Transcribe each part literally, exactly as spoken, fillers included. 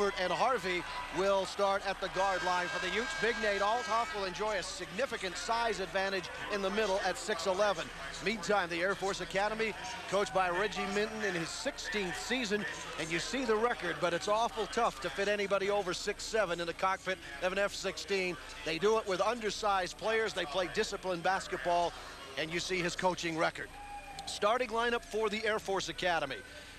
Colbert and Harvey will start at the guard line for the Utes. Big Nate Althoff will enjoy a significant size advantage in the middle at six eleven. Meantime, the Air Force Academy, coached by Reggie Minton in his sixteenth season, and you see the record, but it's awful tough to fit anybody over six seven in the cockpit of an F sixteen. They do it with undersized players. They play disciplined basketball, and you see his coaching record. Starting lineup for the Air Force Academy.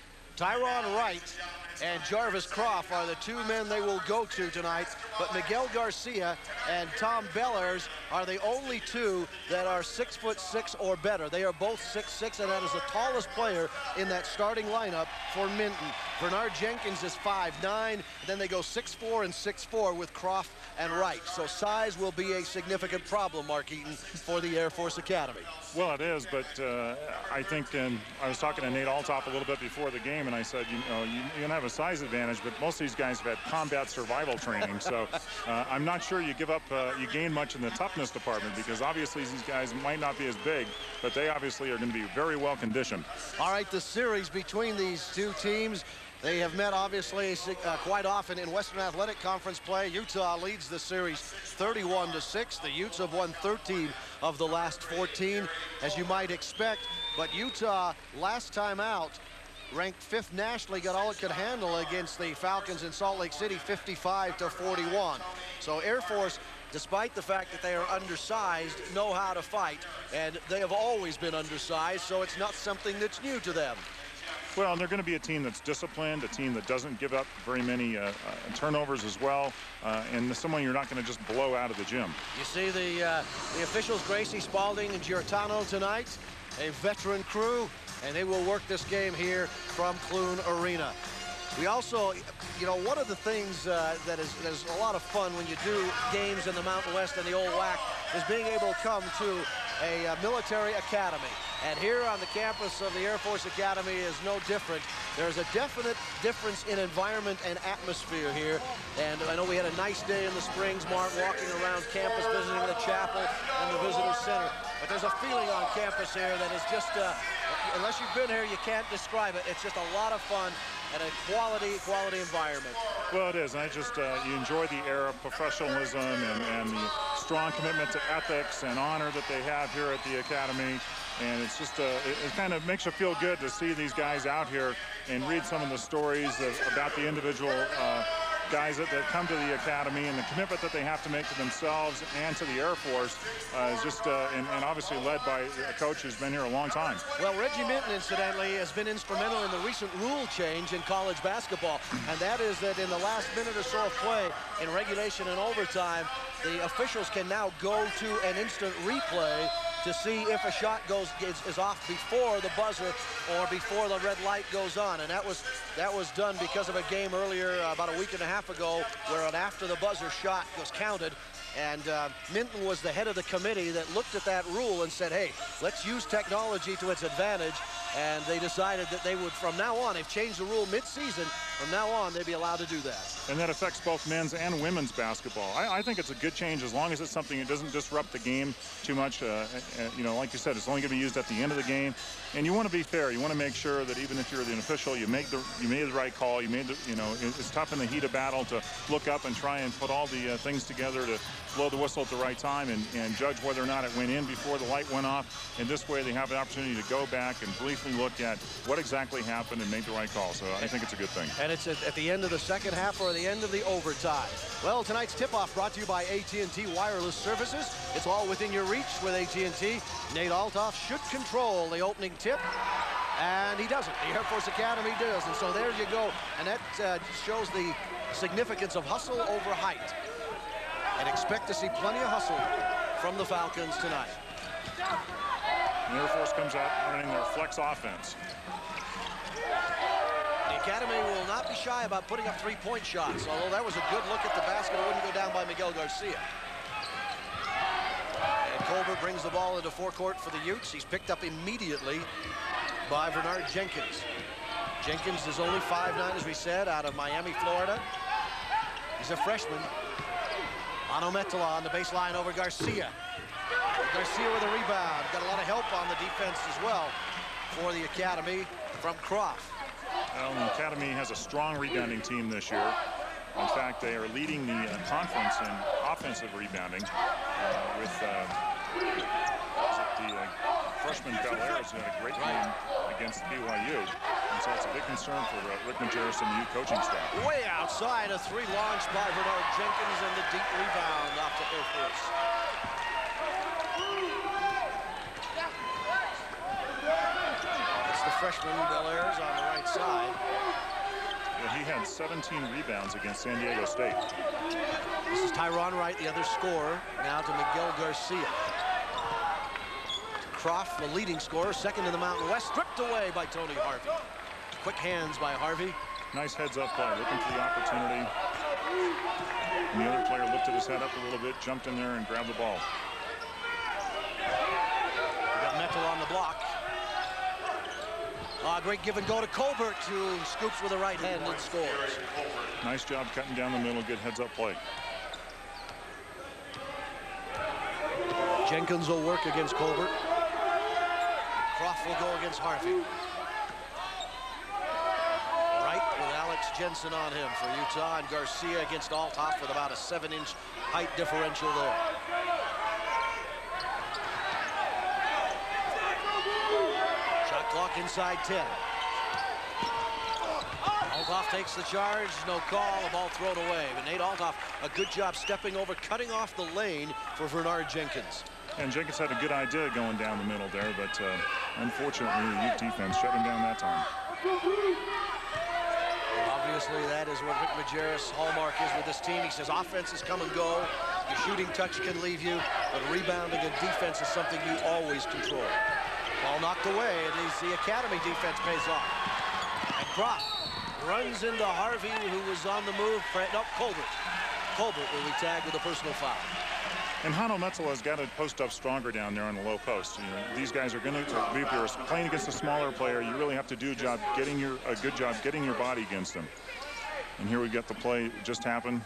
Tyron Wright and Jarvis Croft are the two men they will go to tonight, but Miguel Garcia and Tom Bellers are the only two that are six foot six or better. They are both six six, and that is the tallest player in that starting lineup for Minton. Bernard Jenkins is five nine, then they go six four and six four with Croft and Wright. So size will be a significant problem, Mark Eaton, for the Air Force Academy. Well, it is, but uh, I think, and I was talking to Nate Althoff a little bit before the game, and I said, you know, you, you're gonna have a size advantage, but most of these guys have had combat survival training, so uh, I'm not sure you give up, uh, you gain much in the toughness department, because obviously these guys might not be as big, but they obviously are going to be very well conditioned. All right, the series between these two teams, they have met obviously uh, quite often in Western Athletic Conference play. Utah leads the series thirty-one to six. The Utes have won thirteen of the last fourteen, as you might expect, but Utah last time out ranked fifth nationally, got all it could handle against the Falcons in Salt Lake City, fifty-five to forty-one. So Air Force, despite the fact that they are undersized, know how to fight, and they have always been undersized, so it's not something that's new to them. Well, and they're going to be a team that's disciplined, a team that doesn't give up very many uh, uh, turnovers as well, uh, and someone you're not going to just blow out of the gym. You see the, uh, the officials, Gracie Spalding and Giordano tonight, a veteran crew, and they will work this game here from Clune Arena. We also, you know, one of the things uh, that, is, that is a lot of fun when you do games in the Mountain West and the Old W A C is being able to come to a uh, military academy. And here on the campus of the Air Force Academy is no different. There's a definite difference in environment and atmosphere here. And I know we had a nice day in the Springs, Mark, walking around campus, visiting the chapel and the visitor center. But there's a feeling on campus here that is just, uh, unless you've been here, you can't describe it. It's just a lot of fun and a quality, quality environment. Well, it is. And I just, uh, you enjoy the air of professionalism and, and the strong commitment to ethics and honor that they have here at the Academy. And it's just, uh, it, it kind of makes you feel good to see these guys out here and read some of the stories of, about the individual uh, guys that, that come to the Academy, and the commitment that they have to make to themselves and to the Air Force uh, is just, uh, and, and obviously led by a coach who's been here a long time. Well, Reggie Minton, incidentally, has been instrumental in the recent rule change in college basketball, and that is that in the last minute or so of play, in regulation and overtime, the officials can now go to an instant replay to see if a shot goes is, is off before the buzzer or before the red light goes on. And that was that was done because of a game earlier, uh, about a week and a half ago, where an after the buzzer shot was counted. And uh, Minton was the head of the committee that looked at that rule and said, hey, let's use technology to its advantage. And they decided that they would, from now on, they've changed the rule mid-season. From now on, they'd be allowed to do that. And that affects both men's and women's basketball. I, I think it's a good change as long as it's something that doesn't disrupt the game too much. Uh, uh, you know, like you said, it's only going to be used at the end of the game. And you want to be fair. You want to make sure that even if you're the official, you make the you made the right call. You made the, you know, it's tough in the heat of battle to look up and try and put all the uh, things together to blow the whistle at the right time and, and judge whether or not it went in before the light went off. And this way they have an opportunity to go back and briefly look at what exactly happened and make the right call. So I think it's a good thing. And it's at, at the end of the second half or the end of the overtime. Well, tonight's tip-off brought to you by A T and T Wireless Services. It's all within your reach with A T and T. Nate Althoff should control the opening tip, and he doesn't. The Air Force Academy does, and so there you go. And that uh, shows the significance of hustle over height. And expect to see plenty of hustle from the Falcons tonight. The Air Force comes out running their flex offense. The Academy will not be shy about putting up three-point shots, although that was a good look at the basket. It wouldn't go down by Miguel Garcia. And Colbert brings the ball into forecourt for the Utes. He's picked up immediately by Bernard Jenkins. Jenkins is only five nine, as we said, out of Miami, Florida. He's a freshman. Ano Metala on the baseline over Garcia. Garcia with a rebound. Got a lot of help on the defense as well for the Academy from Croft. Well, the Academy has a strong rebounding team this year. In fact, they are leading the uh, conference in offensive rebounding uh, with uh, the uh, freshman Belair's who had a great game against B Y U. And so it's a big concern for uh, Rick Majerus and the U coaching staff. Way outside, a three launched by Bernard Jenkins and the deep rebound off to Air Force. It's the freshman Belair's on the right side. Well, he had seventeen rebounds against San Diego State. This is Tyron Wright, the other scorer. Now to Miguel Garcia. Croft, the leading scorer, second in the Mountain West, stripped away by Tony Harvey. Quick hands by Harvey. Nice heads-up play, looking for the opportunity. And the other player lifted his head up a little bit, jumped in there, and grabbed the ball. We got Metal on the block. Ah, great give and go to Colbert, who scoops with the right hand and scores. Nice job cutting down the middle, good heads-up play. Jenkins will work against Colbert. Croft will go against Harvey. Wright with Alex Jensen on him for Utah, and Garcia against Althoff with about a seven-inch height differential there. Shot clock inside ten. Althoff takes the charge, no call, the ball thrown away. But Nate Althoff, a good job stepping over, cutting off the lane for Bernard Jenkins. And Jenkins had a good idea going down the middle there, but uh, unfortunately the Ute defense shut him down that time. Well, obviously, that is what Rick Majerus' hallmark is with this team. He says offenses come and go. Your shooting touch can leave you, but rebounding and defense is something you always control. Ball knocked away, and the Academy defense pays off. And Croft runs into Harvey, who was on the move. No, Colbert. Colbert will be tagged with a personal foul. And Hanno Metzel has got to post up stronger down there on the low post. You know, these guys are going to, if you're playing against a smaller player, you really have to do a job getting your a good job getting your body against them. And here we get the play just happened.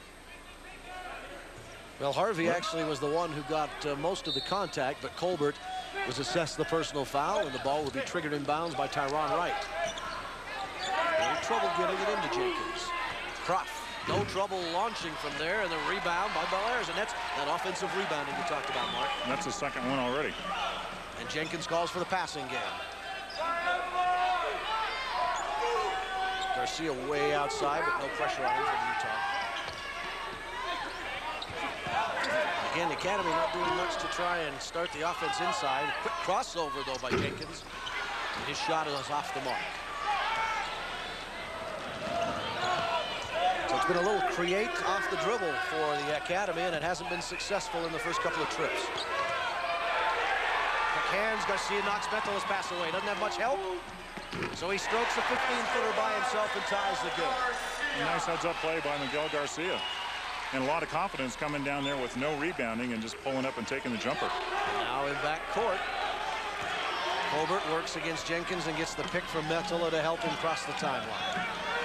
Well, Harvey actually was the one who got uh, most of the contact, but Colbert was assessed the personal foul, and the ball will be triggered in bounds by Tyron Wright. No trouble getting it into Jenkins. Croft. No trouble launching from there, and the rebound by Belair's, and that's that offensive rebounding you talked about, Mark. And that's the second one already. And Jenkins calls for the passing game. Garcia way outside, but no pressure on him from Utah. Again, the Academy not doing much to try and start the offense inside. Quick crossover, though, by Jenkins. And his shot is off the mark. So it's been a little create off the dribble for the Academy, and it hasn't been successful in the first couple of trips. Quick hands, Garcia knocks Mental's pass away. Doesn't have much help. So he strokes the fifteen-footer by himself and ties the game. Nice heads-up play by Miguel Garcia. And a lot of confidence coming down there with no rebounding and just pulling up and taking the jumper. And now in back court. Colbert works against Jenkins and gets the pick from Metala to help him cross the timeline.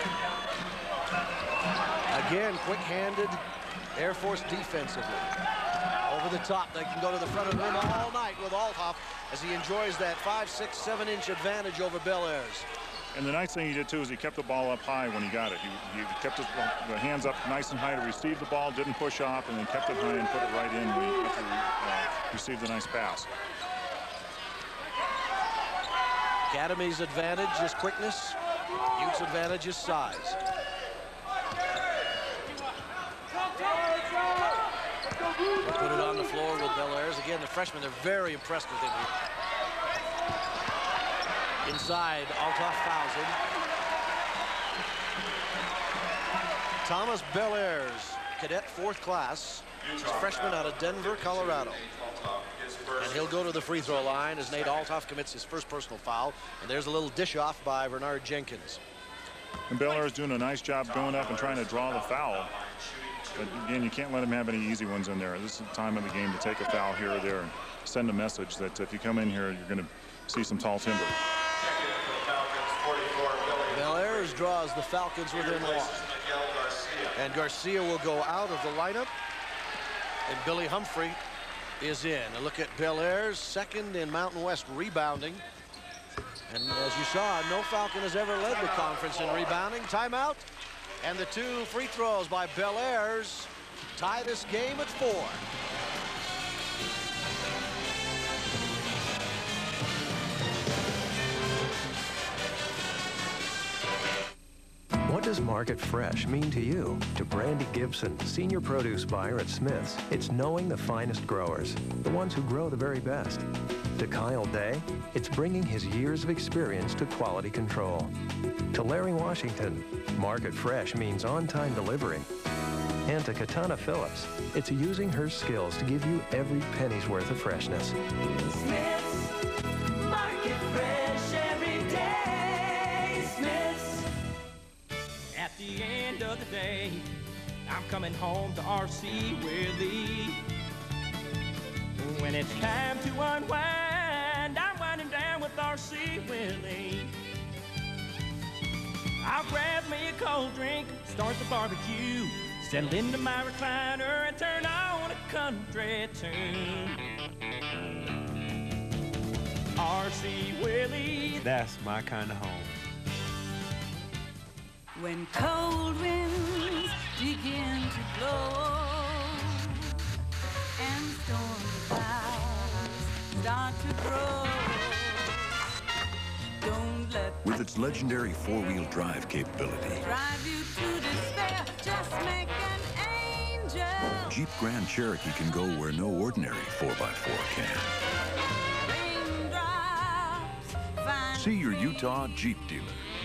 Again, quick-handed Air Force defensively. Over the top, they can go to the front of the rim all night with Althoff as he enjoys that five, six, seven-inch advantage over Belair's. And the nice thing he did, too, is he kept the ball up high when he got it. He, he kept his, the hands up nice and high to receive the ball, didn't push off, and then kept it high and put it right in when he after he, uh, received a nice pass. Academy's advantage is quickness. Utes' advantage is size. They'll put it on the floor with Belair's. Again, the freshmen, they're very impressed with him here. Inside, Althoff fouls him. Thomas Belair's, cadet fourth class. He's a freshman out of Denver, Colorado. And he'll go to the free throw line as Nate Althoff commits his first personal foul. And there's a little dish off by Bernard Jenkins. And Belair's doing a nice job going up and trying to draw the foul. But again, you can't let him have any easy ones in there. This is the time of the game to take a foul here or there and send a message that if you come in here, you're going to see some tall timber. Belair's draws the Falcons within one. And Garcia will go out of the lineup. And Billy Humphrey is in. A look at Belair's, second in Mountain West rebounding. And as you saw, no Falcon has ever led the conference in rebounding. Timeout. And the two free throws by Bel Airs tie this game at four. What does Market Fresh mean to you? To Brandy Gibson, senior produce buyer at Smith's, it's knowing the finest growers, the ones who grow the very best. To Kyle Day, it's bringing his years of experience to quality control. To Larry Washington, Market Fresh means on-time delivery. And to Katana Phillips, it's using her skills to give you every penny's worth of freshness. Smith's, Market Fresh every day. Smith's. At the end of the day, I'm coming home to R C Willie. When it's time to unwind, I'm winding down with R C Willie. I'll grab me a cold drink, start the barbecue, settle into my recliner and turn on a country tune. R C Willie, that's my kind of home. When cold winds begin to blow and storm clouds start to grow, don't let with its legendary four-wheel drive capability, drive you to despair, just make an angel. Jeep Grand Cherokee can go where no ordinary four by four can. Raindrops, see your Utah Jeep dealer.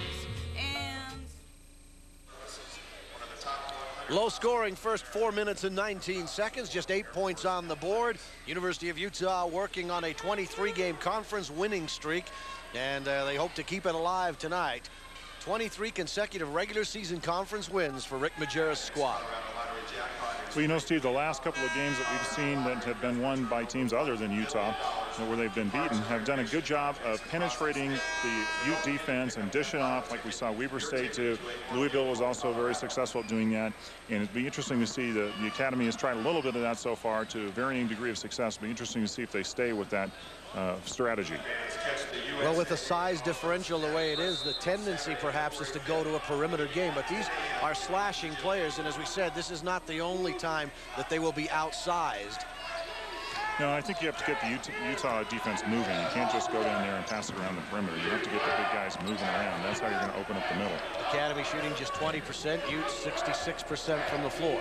Low scoring first four minutes and nineteen seconds, just eight points on the board. University of Utah working on a twenty-three game conference winning streak, and uh, they hope to keep it alive tonight. twenty-three consecutive regular season conference wins for Rick Majerus' squad. Well, you know, Steve, the last couple of games that we've seen that have been won by teams other than Utah, where they've been beaten, have done a good job of penetrating the Ute defense and dishing off, like we saw Weber State do. Louisville was also very successful at doing that, and it'd be interesting to see the, the Academy has tried a little bit of that so far to a varying degree of success. It'd be interesting to see if they stay with that uh, strategy. Well, with the size differential the way it is, the tendency perhaps is to go to a perimeter game, but these are slashing players, and as we said, this is not the only time that they will be outsized. No, I think you have to get the Utah, Utah defense moving. You can't just go down there and pass it around the perimeter. You have to get the big guys moving around. That's how you're going to open up the middle. Academy shooting just twenty percent, Utes sixty-six percent from the floor.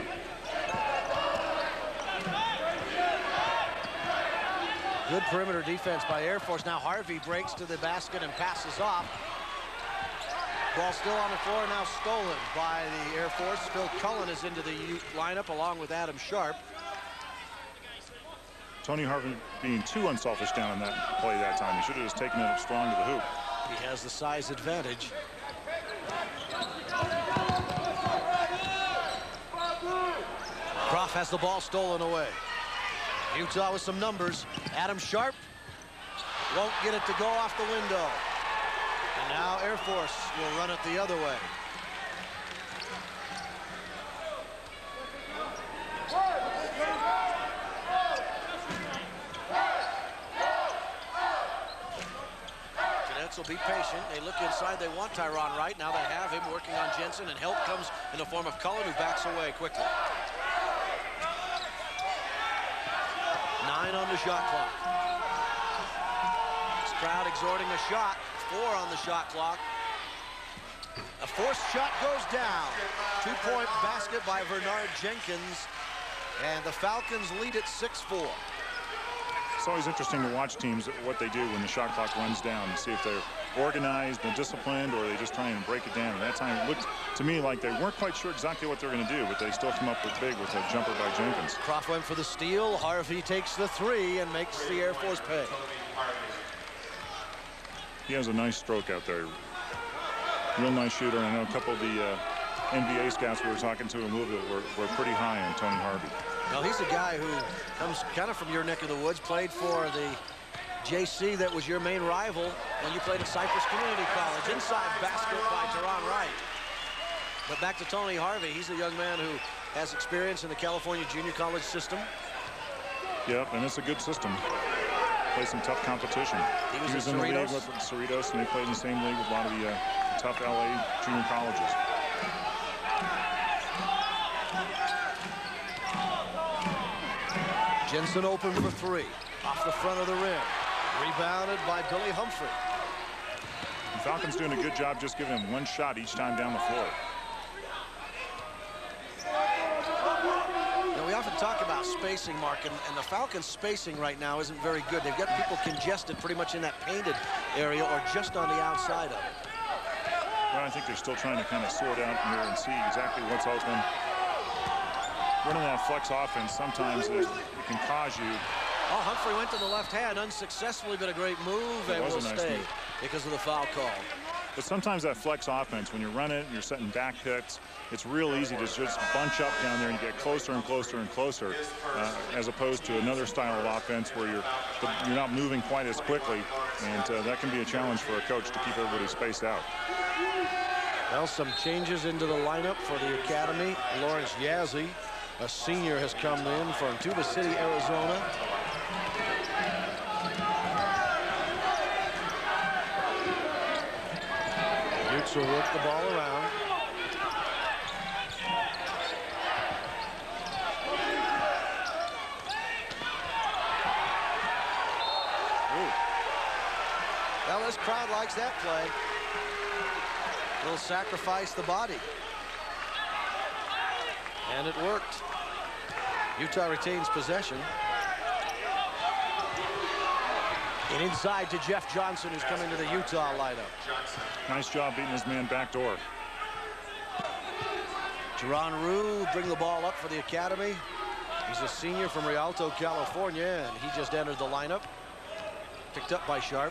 Good perimeter defense by Air Force. Now Harvey breaks to the basket and passes off. Ball still on the floor, now stolen by the Air Force. Phil Cullen is into the Ute lineup along with Adam Sharp. Tony Harvey being too unselfish down in that play that time. He should have just taken it up strong to the hoop. He has the size advantage. Croft has the ball stolen away. Utah with some numbers. Adam Sharp won't get it to go off the window. And now Air Force will run it the other way. Cadets will be patient. They look inside. They want Tyron Wright. Now they have him working on Jensen, and help comes in the form of Cullen, who backs away quickly. Nine on the shot clock. This crowd exhorting a shot. Four on the shot clock. A forced shot goes down. Two-point basket by Bernard Jenkins. And the Falcons lead at six four. It's always interesting to watch teams, what they do when the shot clock runs down, and see if they're organized and disciplined, or they just try and break it down. At that time, it looked to me like they weren't quite sure exactly what they're going to do, but they still come up with big with a jumper by Jenkins. Croft went for the steal. Harvey takes the three and makes the Air Force pay. He has a nice stroke out there. Real nice shooter. And I know a couple of the uh, N B A scouts we were talking to in Louisville were, were pretty high on Tony Harvey. Now, he's a guy who comes kind of from your neck of the woods, played for the J C that was your main rival when you played at Cypress Community College. Inside basket by Tyron Wright. But back to Tony Harvey. He's a young man who has experience in the California junior college system. Yep, and it's a good system. Play some tough competition. He was, he was in the the league with Cerritos, and they played in the same league with a lot of the uh, tough L A junior colleges. Jensen open for three. Off the front of the rim. Rebounded by Billy Humphrey. The Falcons doing a good job just giving him one shot each time down the floor. Now, we often talk about spacing, Mark, and, and the Falcons' spacing right now isn't very good. They've got people congested pretty much in that painted area or just on the outside of it. Well, I think they're still trying to kind of sort out here and see exactly what's open. Running that flex offense, sometimes it, it can cause you. Oh, Humphrey went to the left hand unsuccessfully, but a great move, and will nice stay move. because of the foul call. But sometimes that flex offense, when you run it, you're setting back picks, it's real easy to just bunch up down there and get closer and closer and closer, uh, as opposed to another style of offense where you're you're not moving quite as quickly, and uh, that can be a challenge for a coach to keep everybody spaced out. Well, some changes into the lineup for the Academy. Lawrence Yazzie, a senior, has come in from Tuba City, Arizona. Utes will work the ball around. Ooh. Well, this crowd likes that play. Will sacrifice the body. And it worked. Utah retains possession. And inside to Jeff Johnson, who's coming to the Utah lineup. Nice job beating his man back door. Jerron Rue bring the ball up for the Academy. He's a senior from Rialto, California, and he just entered the lineup. Picked up by Sharp.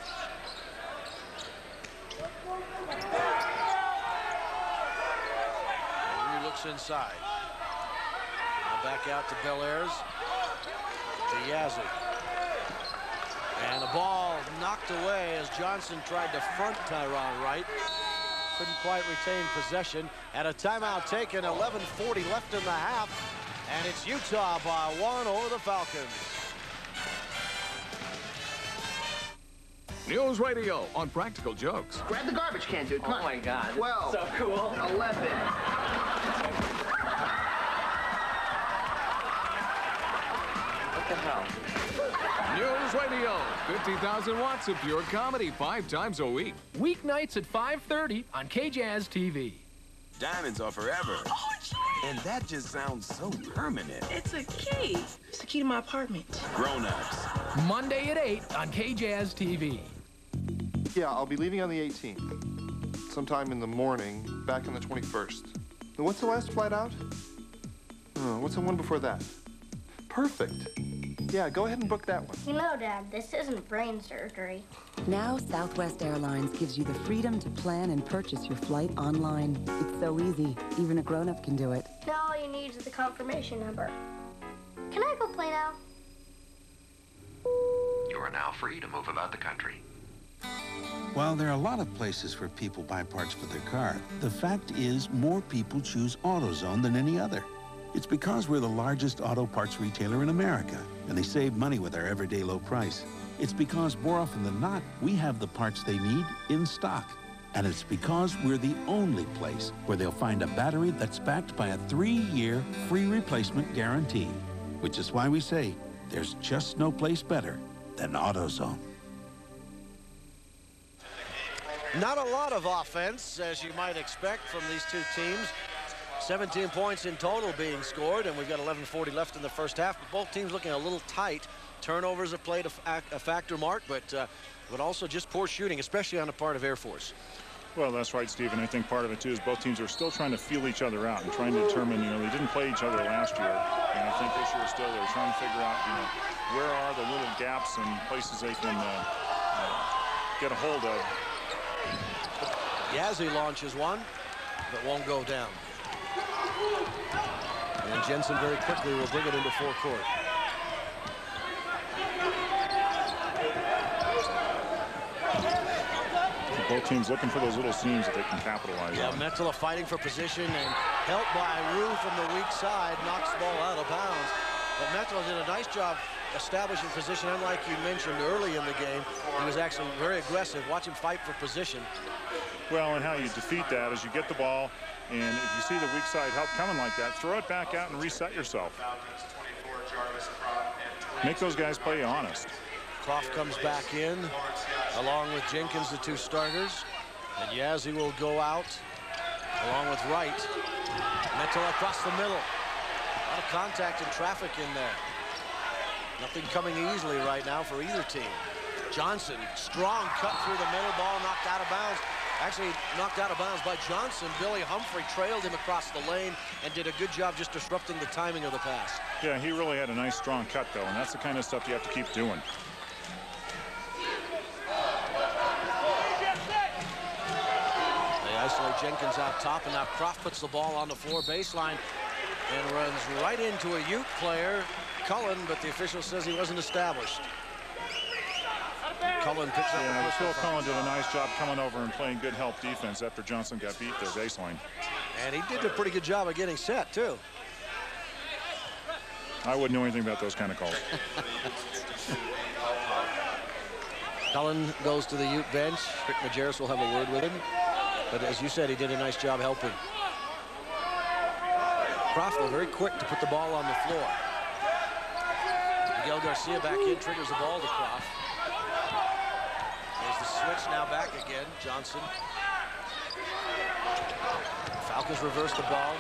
And Rue looks inside. Now back out to Bellairs. To Yazzie. And the ball knocked away as Johnson tried to front Tyron Wright. Couldn't quite retain possession. And a timeout taken, eleven forty left in the half. And it's Utah by one over the Falcons. News Radio on Practical Jokes. Grab the garbage can, dude. Come Oh on. my God. twelve. So cool. eleven. What the hell? News Radio, fifty thousand watts of pure comedy five times a week. Weeknights at five thirty on K Jazz T V. Diamonds are forever. Oh, and that just sounds so permanent. It's a key. It's the key to my apartment. Grown-ups. Monday at eight on K Jazz T V. Yeah, I'll be leaving on the eighteenth. Sometime in the morning, back on the twenty-first. Now, what's the last flight out? Oh, what's the one before that? Perfect. Yeah, go ahead and book that one. You know, Dad, this isn't brain surgery. Now, Southwest Airlines gives you the freedom to plan and purchase your flight online. It's so easy. Even a grown-up can do it. Now all you need is the confirmation number. Can I go play now? You are now free to move about the country. While there are a lot of places where people buy parts for their car, the fact is more people choose AutoZone than any other. It's because we're the largest auto parts retailer in America, and they save money with our everyday low price. It's because more often than not, we have the parts they need in stock. And it's because we're the only place where they'll find a battery that's backed by a three-year free replacement guarantee. Which is why we say there's just no place better than AutoZone. Not a lot of offense, as you might expect from these two teams. seventeen points in total being scored, and we've got eleven forty left in the first half. But both teams looking a little tight. Turnovers have played a, a factor, Mark, but uh, but also just poor shooting, especially on the part of Air Force. Well, that's right, Steve, and I think part of it, too, is both teams are still trying to feel each other out and trying to determine, you know, they didn't play each other last year, and I think this year still they're trying to figure out, you know, where are the little gaps and places they can uh, uh, get a hold of. Yazzie launches one, but won't go down. And Jensen very quickly will bring it into forecourt. Both teams looking for those little seams that they can capitalize yeah, on. Yeah, Metala fighting for position and helped by Rue from the weak side, knocks the ball out of bounds. But Metala did a nice job establishing position. Unlike you mentioned early in the game, he was actually very aggressive. Watch him fight for position. Well, and how you defeat that is you get the ball, and if you see the weak side help coming like that, throw it back out and reset yourself. Make those guys play honest. Croft comes back in, along with Jenkins, the two starters. And Yazzie will go out, along with Wright. Mettle across the middle. A lot of contact and traffic in there. Nothing coming easily right now for either team. Johnson, strong cut through the middle, ball knocked out of bounds. Actually knocked out of bounds by Johnson. Billy Humphrey trailed him across the lane and did a good job just disrupting the timing of the pass. Yeah, he really had a nice strong cut though, and that's the kind of stuff you have to keep doing. They isolate Jenkins out top, and now Croft puts the ball on the floor baseline and runs right into a Ute player, Cullen, but the official says he wasn't established. Cullen picks up yeah, the Phil Cullen did a nice job coming over and playing good help defense after Johnson got beat their baseline. And he did a pretty good job of getting set, too. I wouldn't know anything about those kind of calls. Cullen goes to the Ute bench. Rick Majerus will have a word with him. But as you said, he did a nice job helping. Croft very quick to put the ball on the floor. Miguel Garcia back in, triggers the ball to Croft. There's the switch now back again. Johnson. Falcons reverse the ball.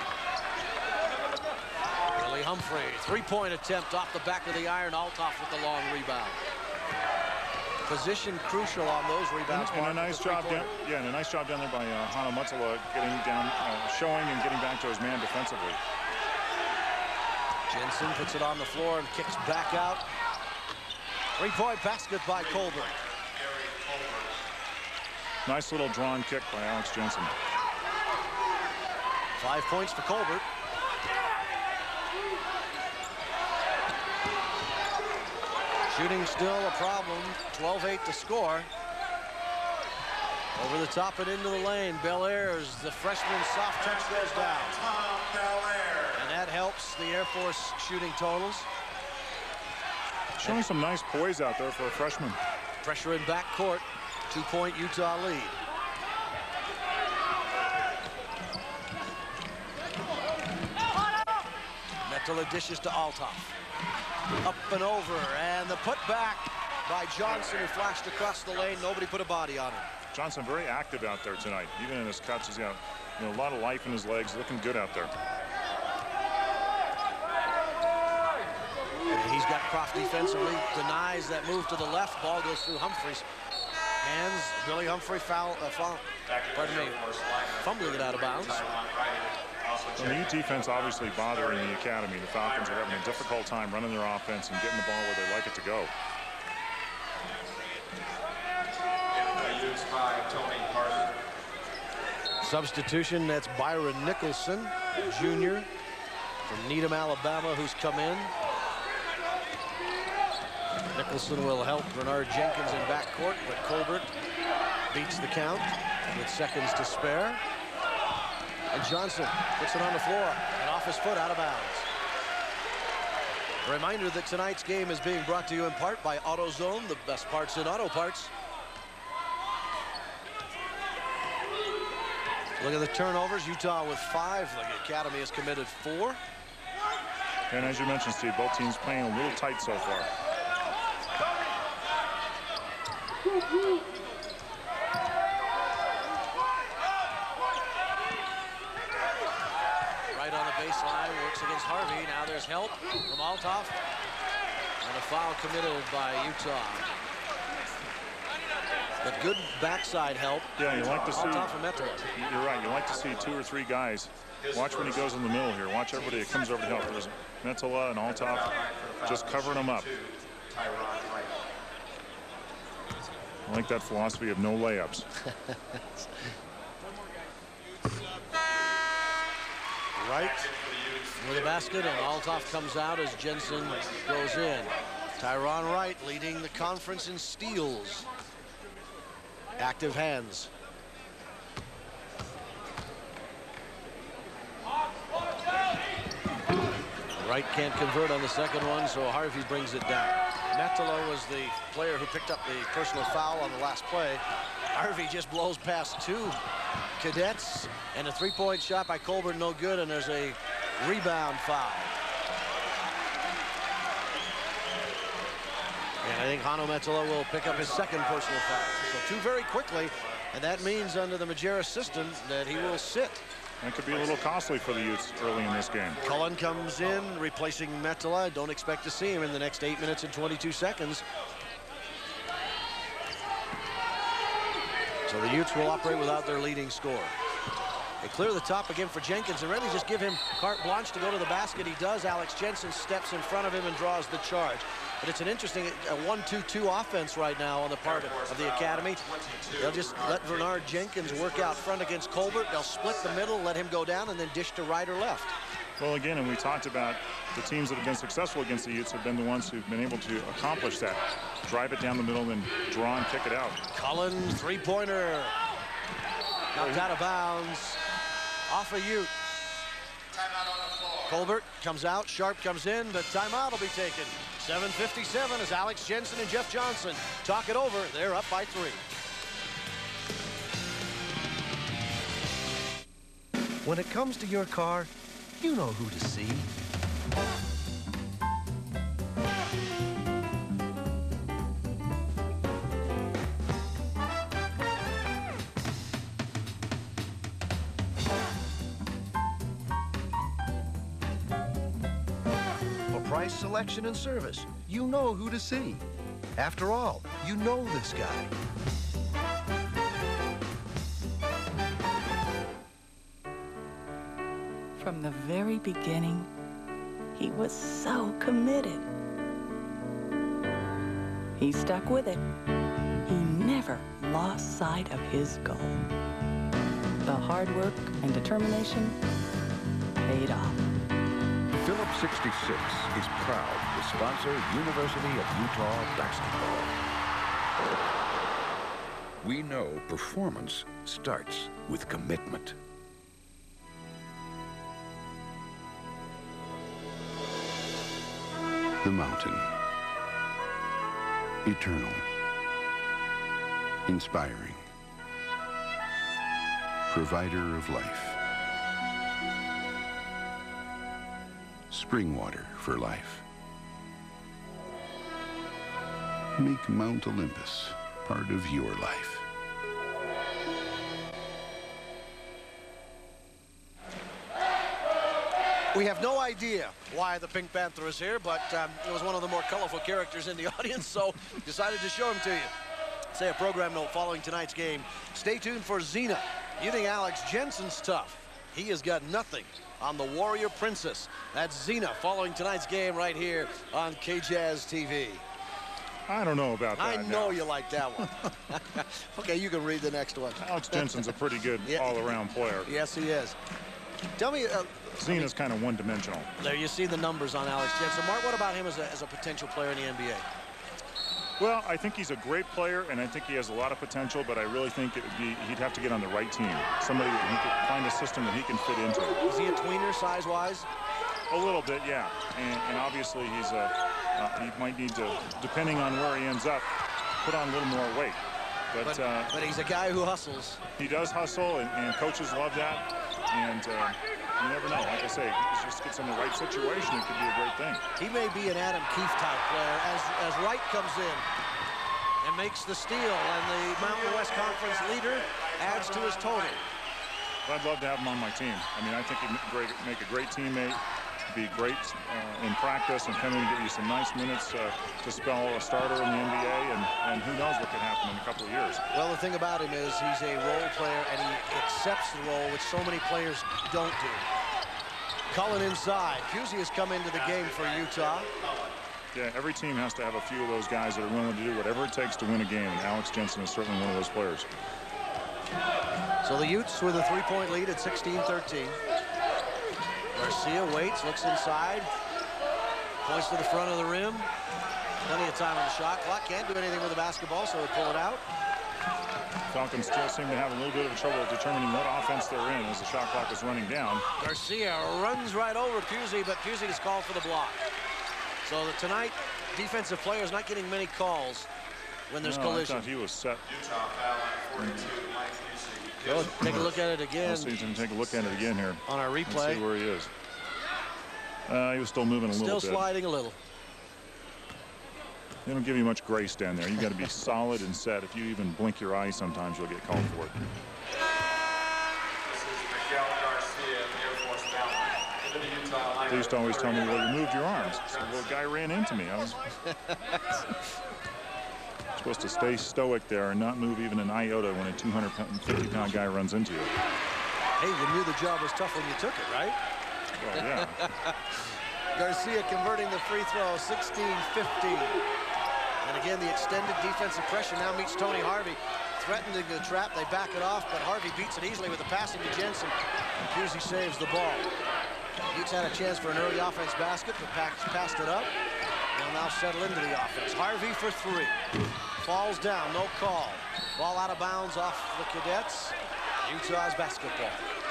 Billy Humphrey, three-point attempt off the back of the iron. Althoff with the long rebound. Position crucial on those rebounds. And, and a nice job down, yeah, and a nice job down there by uh, Hana Mutzala getting down, uh, showing and getting back to his man defensively. Jensen puts it on the floor and kicks back out. Three-point basket by Colbert. Nice little drawn kick by Alex Jensen. Five points for Colbert. Shooting still a problem. twelve eight to score. Over the top and into the lane. Belair's, the freshman soft touch goes down. And that helps the Air Force shooting totals. Showing some nice poise out there for a freshman. Pressure in backcourt. Two-point Utah lead. Metala dishes to Althoff. Up and over, and the putback by Johnson, who flashed across the lane. Nobody put a body on him. Johnson very active out there tonight. Even in his cuts, he's got you know, a lot of life in his legs, looking good out there. And he's got Croft defensively, denies that move to the left. Ball goes through Humphreys. Hands, Billy Humphrey foul, uh, foul pardon me, fumbling it out of bounds. And the Ute defense obviously bothering the academy. The Falcons are having a difficult time running their offense and getting the ball where they like it to go. Substitution, that's Byron Nicholson, junior from Needham, Alabama, who's come in. Nicholson will help Bernard Jenkins in backcourt, but Colbert beats the count with seconds to spare. And Johnson puts it on the floor and off his foot, out of bounds. A reminder that tonight's game is being brought to you in part by AutoZone, the best parts in auto parts. Look at the turnovers. Utah with five. The Academy has committed four. And as you mentioned, Steve, both teams playing a little tight so far. Right on the baseline, works against Harvey. Now there's help from Althoff. And a foul committed by Utah. But good backside help. Yeah, you like to see. Althoff and Metro. You're right. You like to see two or three guys. Watch when he goes in the middle here. Watch everybody that comes over to help. There's Metala and Althoff just covering them up. I like that philosophy of no layups. Right with a basket, and Althoff comes out as Jensen goes in. Tyron Wright leading the conference in steals. Active hands. Wright can't convert on the second one, so Harvey brings it down. Metalo was the player who picked up the personal foul on the last play. Harvey just blows past two cadets, and a three-point shot by Colbert, no good, and there's a rebound foul. And I think Hanno Metsola will pick up his second personal foul. So two very quickly, and that means under the Majerus system that he will sit. That could be a little costly for the Utes early in this game. Cullen comes in, replacing Metsola. Don't expect to see him in the next eight minutes and twenty-two seconds. So the Utes will operate without their leading scorer. They clear the top again for Jenkins and really just give him carte blanche to go to the basket. He does. Alex Jensen steps in front of him and draws the charge. But it's an interesting one two two offense right now on the part of, of the Academy. They'll just let Bernard Jenkins work out front against Colbert. They'll split the middle, let him go down, and then dish to right or left. Well, again, and we talked about the teams that have been successful against the Utes have been the ones who've been able to accomplish that. Drive it down the middle, then draw and kick it out. Cullen, three-pointer. Knocked out of bounds. Off a Ute. Colbert comes out, Sharp comes in, but timeout will be taken. seven fifty-seven as Alex Jensen and Jeff Johnson talk it over. They're up by three. When it comes to your car, you know who to see. Price, selection, and service. You know who to see. After all, you know this guy. From the very beginning, he was so committed. He stuck with it. He never lost sight of his goal. The hard work and determination paid off. Phillips sixty-six is proud to sponsor University of Utah basketball. We know performance starts with commitment. The mountain. Eternal. Inspiring. Provider of life. Spring water for life. Make Mount Olympus part of your life. We have no idea why the Pink Panther is here, but um, it was one of the more colorful characters in the audience, so decided to show him to you. Say a program note following tonight's game. Stay tuned for Xena. You think Alex Jensen's tough? He has got nothing on the Warrior Princess. That's Xena following tonight's game right here on K Jazz T V. I don't know about that. I know now. you like that one. Okay, you can read the next one. Alex Jensen's a pretty good yeah. all-around player. Yes, he is. Tell me... Uh, Xena's kind of one-dimensional. There you see the numbers on Alex Jensen. Mark, what about him as a, as a potential player in the N B A? Well, I think he's a great player, and I think he has a lot of potential, but I really think it would be, he'd have to get on the right team. Somebody that he could find a system that he can fit into. Is he a tweener size-wise? A little bit, yeah. And, and obviously, he's a, uh, he might need to, depending on where he ends up, put on a little more weight. But, but, uh, but he's a guy who hustles. He does hustle, and, and coaches love that. And uh, you never know. Like I say, if he just gets in the right situation, it could be a great thing. He may be an Adam Keefe type player as, as Wright comes in and makes the steal, and the Mountain West Conference leader adds to his total. I'd love to have him on my team. I mean, I think he'd great, make a great teammate, be great uh, in practice, and come in and give you some nice minutes uh, to spell a starter in the N B A, and, and who knows what could happen in a couple of years. Well, the thing about him is he's a role player, and he accepts the role, which so many players don't do. Cullen inside. Pusey has come into the game for Utah. Yeah, every team has to have a few of those guys that are willing to do whatever it takes to win a game, and Alex Jensen is certainly one of those players. So the Utes with a three-point lead at sixteen thirteen. Garcia waits, looks inside, points to the front of the rim. Plenty of time on the shot clock. Can't do anything with the basketball, so they pull it out. Falcons still seem to have a little bit of trouble determining what offense they're in as the shot clock is running down. Garcia runs right over Pusey, but Pusey is called for the block. So that tonight, defensive players not getting many calls when there's no, collision. I thought he was set. Go take a look at it again. Let's see, take a look at it again here. On our replay. Let's see where he is. Uh, he was still moving a still little bit. Still sliding a little. They don't give you much grace down there. You got to be solid and set. If you even blink your eyes, sometimes you'll get called for it. They used to always tell me, well, you moved your arms. So, well, the guy ran into me. I was supposed to stay stoic there and not move even an iota when a two hundred fifty pound guy runs into you. Hey, you knew the job was tough when you took it, right? Well, yeah. Garcia converting the free throw, sixteen fifteen. And again, the extended defensive pressure now meets Tony Harvey. Threatening the trap, they back it off, but Harvey beats it easily with a passing to Jensen. Pusey saves the ball. Utes had a chance for an early offense basket, but passed it up. They'll now settle into the offense. Harvey for three. Falls down, no call. Ball out of bounds off the Cadets. Utah's basketball.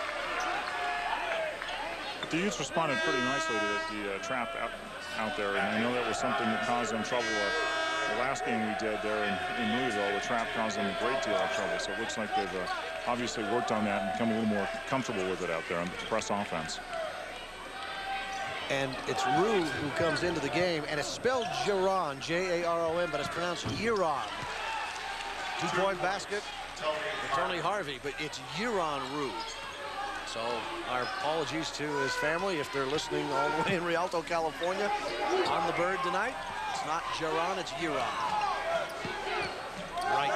The Utes responded pretty nicely to the uh, trap out, out there, and I know that was something that caused them trouble. Uh, the last game we did there in, in Louisville, the trap caused them a great deal of trouble. So it looks like they've uh, obviously worked on that and become a little more comfortable with it out there on the press offense. And it's Rue who comes into the game, and it's spelled Giron, J A R O N, but it's pronounced Giron. Two-point basket for Tony Harvey, but it's Giron Rue. So our apologies to his family if they're listening all the way in Rialto, California. On the bird tonight, it's not Giron, it's Giron. Right.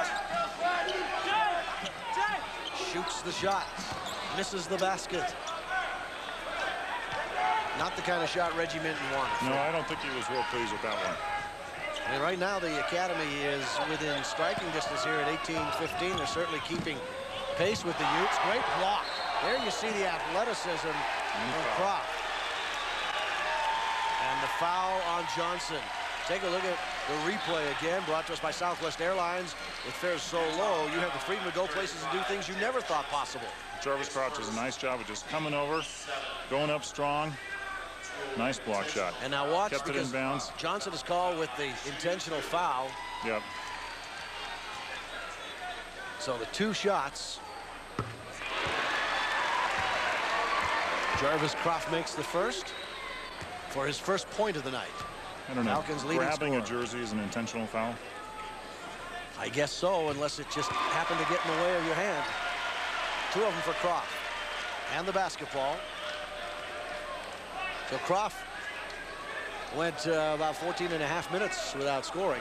Shoots the shot, misses the basket. Not the kind of shot Reggie Minton wanted. No, I don't think he was real pleased with that one. And right now the Academy is within striking distance here at eighteen fifteen. They're certainly keeping pace with the Utes. Great block. There you see the athleticism from Croft. And the foul on Johnson. Take a look at the replay again, brought to us by Southwest Airlines. With fares so low, you have the freedom to go places and do things you never thought possible. Jarvis Crouch does a nice job of just coming over, going up strong. Nice block shot. And now watch, kept it in bounds. Johnson is called with the intentional foul. Yep. So the two shots. Jarvis Croft makes the first for his first point of the night. I don't know. Falcons leading Grabbing scorer. a jersey is an intentional foul. I guess so, unless it just happened to get in the way of your hand. Two of them for Croft. And the basketball. So Croft went uh, about fourteen and a half minutes without scoring.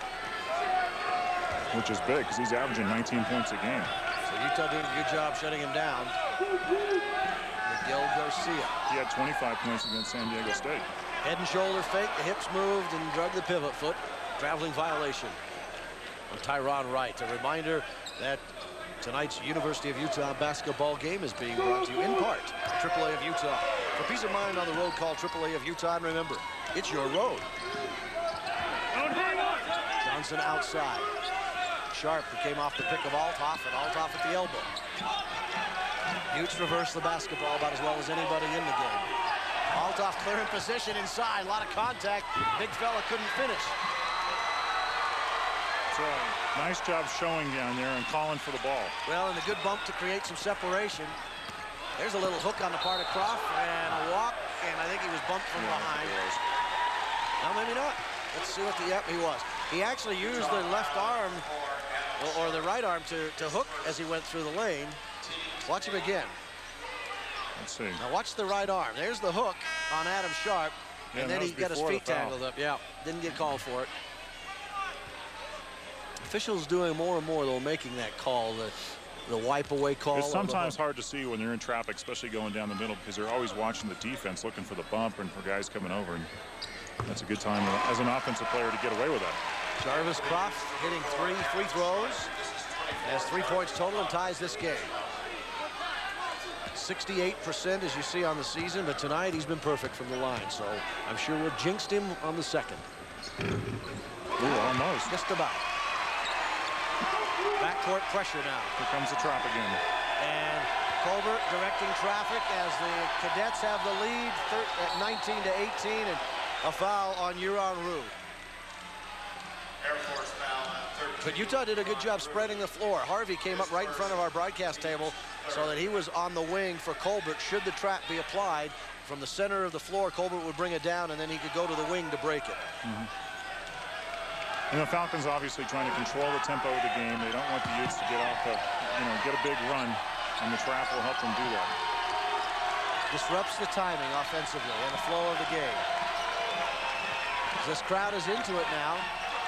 Which is big, because he's averaging nineteen points a game. So Utah doing a good job shutting him down. Miguel Garcia. He had twenty-five points against San Diego State. Head and shoulder fake, the hips moved and drug the pivot foot. Traveling violation on Tyron Wright. A reminder that tonight's University of Utah basketball game is being brought to you in part by triple A of Utah. For peace of mind on the road, call triple A of Utah, and remember, it's your road. Johnson outside. Sharp, who came off the pick of Althoff, and Althoff at the elbow. Utes reverse the basketball about as well as anybody in the game. Althoff clearing position inside, a lot of contact. Big fella couldn't finish. So nice job showing down there and calling for the ball. Well, and a good bump to create some separation. There's a little hook on the part of Croft and a walk, and I think he was bumped from yeah, behind. No, maybe not. Let's see what the, yep, he was. He actually used the left arm or, or the right arm to, to hook as he went through the lane. Watch him again. Let's see. Now watch the right arm. There's the hook on Adam Sharp, yeah, and then he got his feet tangled up. Yeah, didn't get called for it. Officials doing more and more, though, making that call, the, the wipe away call. It's sometimes hard to see when you're in traffic, especially going down the middle, because they're always watching the defense, looking for the bump and for guys coming over. And that's a good time as an offensive player to get away with that. Jarvis Croft hitting three free throws. Has three points total and ties this game. sixty-eight percent as you see on the season, but tonight he's been perfect from the line, so I'm sure we've jinxed him on the second. Ooh, almost. Just about. Backcourt pressure now. Here comes the trap again. And Colbert directing traffic as the Cadets have the lead at nineteen to eighteen, and a foul on Euron Rue. Air Force foul. But Utah did a good job spreading the floor. Harvey came up right in front of our broadcast table so that he was on the wing for Colbert. Should the trap be applied from the center of the floor, Colbert would bring it down, and then he could go to the wing to break it. Mm-hmm. You know, Falcons obviously trying to control the tempo of the game. They don't want the Utes to get off a, you know, get a big run, and the trap will help them do that. Disrupts the timing offensively and the flow of the game. This crowd is into it now.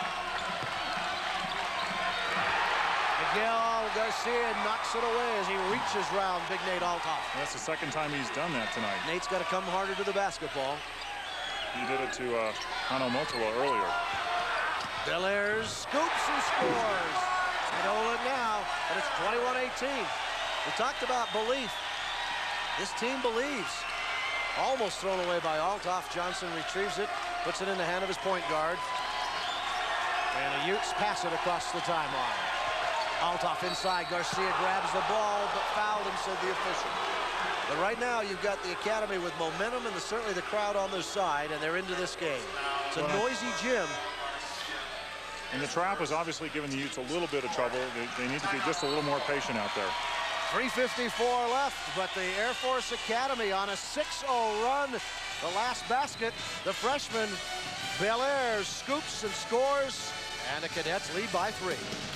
Miguel Garcia knocks it away as he reaches round Big Nate Althoff. That's the second time he's done that tonight. Nate's got to come harder to the basketball. He did it to uh, Hano Motola earlier. Belair's scoops and scores. They hold it now, and it's twenty-one eighteen. We talked about belief. This team believes. Almost thrown away by Althoff. Johnson retrieves it, puts it in the hand of his point guard. And the Utes pass it across the timeline. Althoff inside. Garcia grabs the ball, but fouled him, said the official. But right now, you've got the Academy with momentum and the, certainly the crowd on their side, and they're into this game. It's a well, noisy gym. And the trap is obviously giving the Utes a little bit of trouble. They, they need to be just a little more patient out there. three fifty-four left, but the Air Force Academy on a six oh run. The last basket, the freshman Belair scoops and scores, and the Cadets lead by three.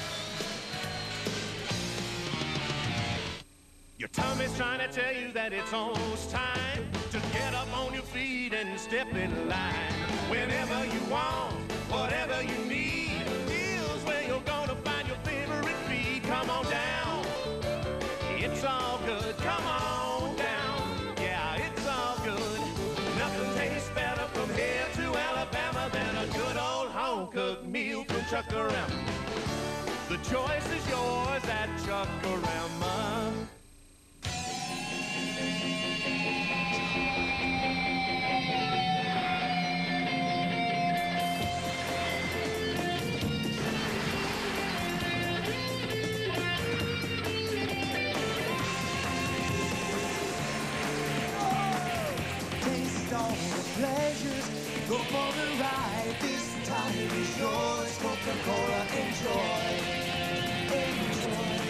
Your tummy's trying to tell you that it's almost time to get up on your feet and step in line. Whenever you want, whatever you need, here's where you're gonna find your favorite feed. Come on down. It's all good. Come on down. Yeah, it's all good. Nothing tastes better from here to Alabama than a good old home-cooked meal from Chuck-A-Rama. The choice is yours at Chuck-A-Rama. Pleasures, go for the ride. This time is yours. Coca-Cola, enjoy. Enjoy.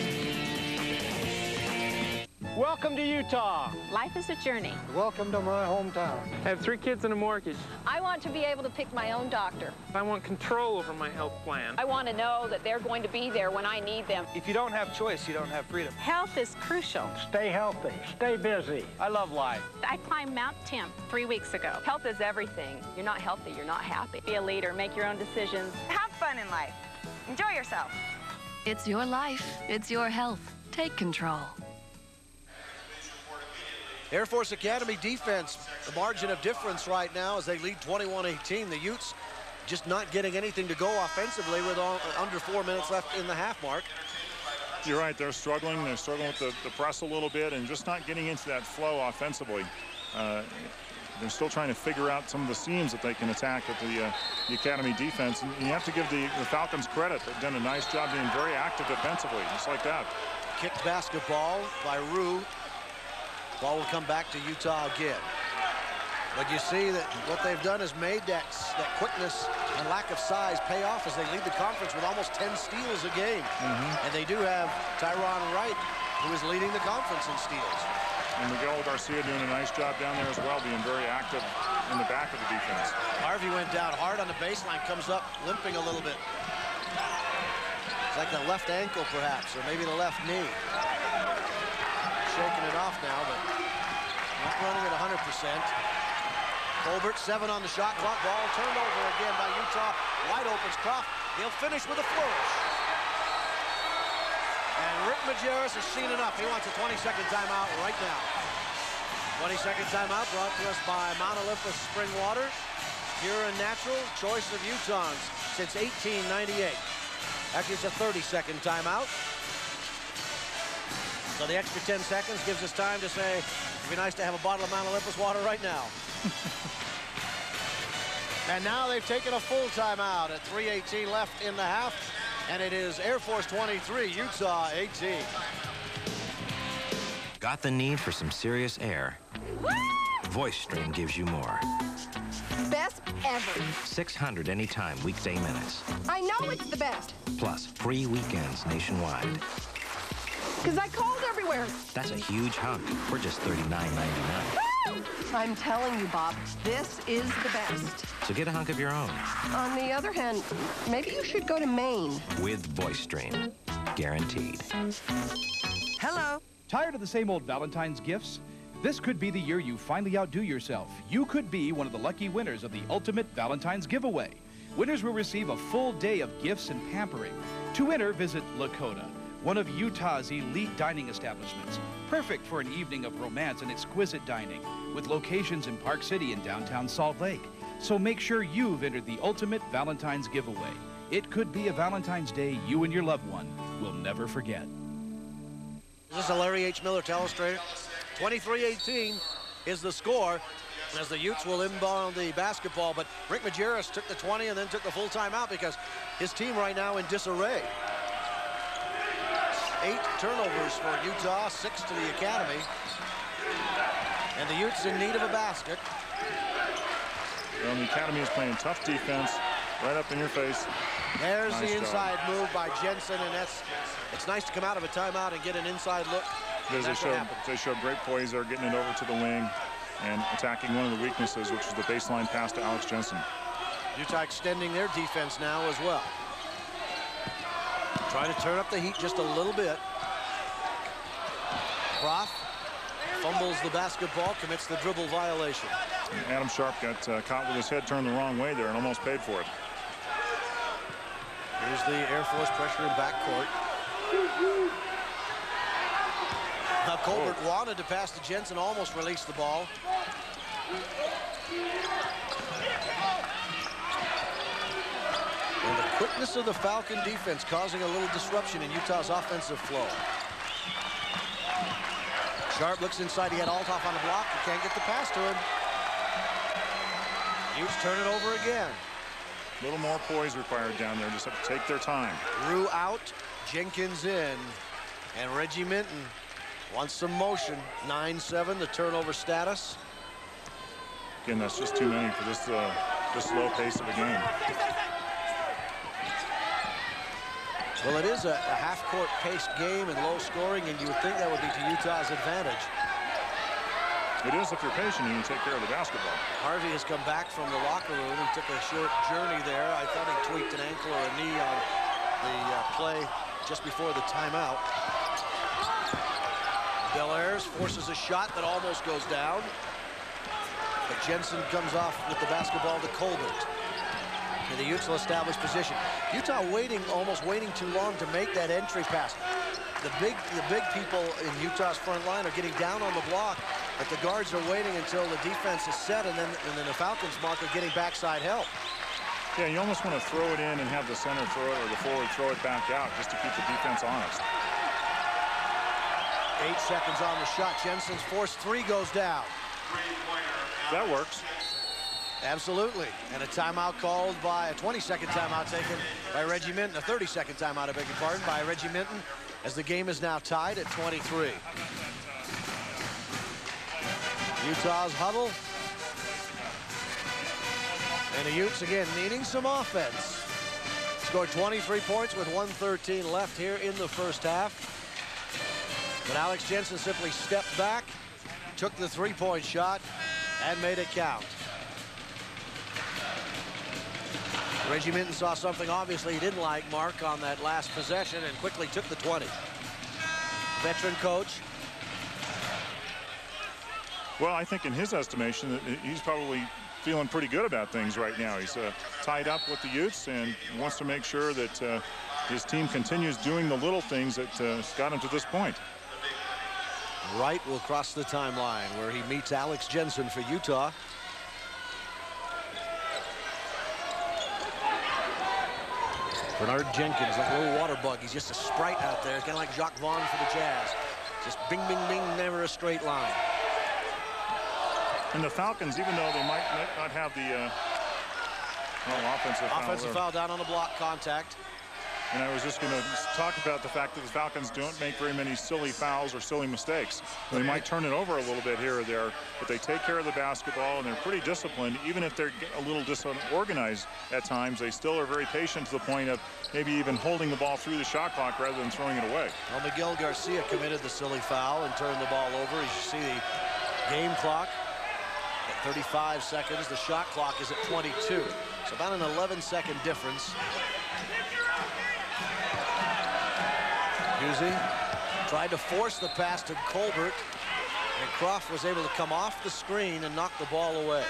Welcome to Utah. Life is a journey. Welcome to my hometown. I have three kids and a mortgage. I want to be able to pick my own doctor. I want control over my health plan. I want to know that they're going to be there when I need them. If you don't have choice, you don't have freedom. Health is crucial. Stay healthy. Stay busy. I love life. I climbed Mount Temp three weeks ago. Health is everything. You're not healthy, you're not happy. Be a leader, make your own decisions. Have fun in life. Enjoy yourself. It's your life. It's your health. Take control. Air Force Academy defense, the margin of difference right now as they lead twenty-one eighteen. The Utes just not getting anything to go offensively with all, under four minutes left in the half mark. You're right, they're struggling. They're struggling with the, the press a little bit and just not getting into that flow offensively. Uh, they're still trying to figure out some of the seams that they can attack at the, uh, the Academy defense. And you have to give the, the Falcons credit. They've done a nice job being very active defensively, just like that. Kicked basketball by Rue. Ball will come back to Utah again. But you see that what they've done is made that, that quickness and lack of size pay off as they lead the conference with almost ten steals a game. Mm-hmm. And they do have Tyron Wright, who is leading the conference in steals. And Miguel Garcia doing a nice job down there as well, being very active in the back of the defense. Harvey went down hard on the baseline, comes up limping a little bit. It's like the left ankle, perhaps, or maybe the left knee. Shaking it off now, but not running at one hundred percent. Colbert, seven on the shot clock. Ball turned over again by Utah. Wide opens Croft. He'll finish with a flourish. And Rick Majerus has seen enough. He wants a twenty-second timeout right now. twenty-second timeout brought to us by Mount Olympus Spring Water. Pure and natural, choice of Utahns since eighteen ninety-eight. Actually, it's a thirty-second timeout. So the extra ten seconds gives us time to say, it'd be nice to have a bottle of Mount Olympus water right now. And now they've taken a full timeout at three eighteen left in the half. And it is Air Force twenty-three, Utah eighteen. Got the need for some serious air? Woo! Voice Stream gives you more. Best ever. six hundred anytime weekday minutes. I know it's the best. Plus free weekends nationwide. Because I called everywhere. That's a huge hunk for just thirty-nine ninety-nine. I'm telling you, Bob, this is the best. So get a hunk of your own. On the other hand, maybe you should go to Maine. With VoiceStream. Guaranteed. Hello. Tired of the same old Valentine's gifts? This could be the year you finally outdo yourself. You could be one of the lucky winners of the Ultimate Valentine's Giveaway. Winners will receive a full day of gifts and pampering. To enter, visit Lakota, one of Utah's elite dining establishments. Perfect for an evening of romance and exquisite dining, with locations in Park City and downtown Salt Lake. So make sure you've entered the Ultimate Valentine's Giveaway. It could be a Valentine's Day you and your loved one will never forget. Is this a Larry H. Miller telestrator? twenty-three eighteen is the score as the Utes will inbound the basketball, but Rick Majerus took the twenty and then took the full timeout because his team right now in disarray. Eight turnovers for Utah, six to the Academy. And the Utes in need of a basket. Well, the Academy is playing tough defense, right up in your face. There's Nice the inside job. move by Jensen, and that's it's nice to come out of a timeout and get an inside look. Because they That's what showed, happened. they showed great poise there, getting it over to the wing and attacking one of the weaknesses, which is the baseline pass to Alex Jensen. Utah extending their defense now as well. Trying to turn up the heat just a little bit. Prof fumbles the basketball, commits the dribble violation. Adam Sharp got uh, caught with his head turned the wrong way there and almost paid for it. Here's the Air Force pressure in backcourt. Now Colbert Whoa. wanted to pass to Jensen, almost released the ball. And the quickness of the Falcon defense causing a little disruption in Utah's offensive flow. Sharp looks inside. He had Althoff on the block. He can't get the pass to him. Utes turn it over again. A little more poise required down there. Just have to take their time. Rue out, Jenkins in, and Reggie Minton wants some motion. nine seven, the turnover status. Again, that's just too many for this, uh, this slow pace of a game. Well, it is a, a half-court paced game and low scoring, and you would think that would be to Utah's advantage. It is if you're patient and you take care of the basketball. Harvey has come back from the locker room and took a short journey there. I thought he tweaked an ankle or a knee on the uh, play just before the timeout. Belair's forces a shot that almost goes down. But Jensen comes off with the basketball to Colbert. And the Utes will establish position. Utah waiting, almost waiting too long to make that entry pass. The big, the big people in Utah's front line are getting down on the block, but the guards are waiting until the defense is set, and then, and then the Falcons mark are getting backside help. Yeah, you almost want to throw it in and have the center throw it or the forward throw it back out just to keep the defense honest. Eight seconds on the shot. Jensen's forced three goes down. That works. Absolutely. And a timeout called by a twenty second timeout taken by Reggie Minton. A thirty second timeout, I beg your pardon, by Reggie Minton, as the game is now tied at twenty-three. Utah's huddle. And the Utes again needing some offense. Scored twenty-three points with one thirteen left here in the first half. But Alex Jensen simply stepped back, took the three-point shot, and made it count. Reggie Minton saw something obviously he didn't like, Mark, on that last possession and quickly took the twenty. Veteran coach. Well, I think in his estimation, he's probably feeling pretty good about things right now. He's uh, tied up with the Utes and wants to make sure that uh, his team continues doing the little things that uh, got him to this point. Wright will cross the timeline where he meets Alex Jensen for Utah. Bernard Jenkins, like a little water bug. He's just a sprite out there, kind of like Jacques Vaughn for the Jazz. Just bing, bing, bing, never a straight line. And the Falcons, even though they might not have the uh, well, offensive foul. Offensive foul down on the block, contact. And I was just going to talk about the fact that the Falcons don't make very many silly fouls or silly mistakes. They might turn it over a little bit here or there, but they take care of the basketball and they're pretty disciplined. Even if they're a little disorganized at times, they still are very patient to the point of maybe even holding the ball through the shot clock rather than throwing it away. Well, Miguel Garcia committed the silly foul and turned the ball over. As you see the game clock thirty-five seconds. The shot clock is at twenty-two. So about an eleven second difference. Husey tried to force the pass to Colbert, and Croft was able to come off the screen and knock the ball away.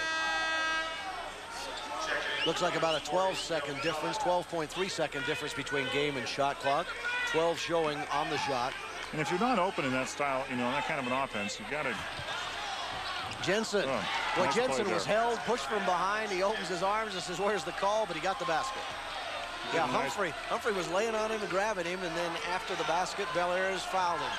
Looks like about a twelve second difference, twelve point three second difference between game and shot clock. twelve showing on the shot. And if you're not open in that style, you know, that kind of an offense, you've got to... Jensen. Oh, Boy, nice Jensen play was there. held, pushed from behind. He opens his arms and says, where's the call? But he got the basket. Yeah, Nice. Humphrey. Humphrey was laying on him and grabbing him, and then after the basket, Bellairs fouled him.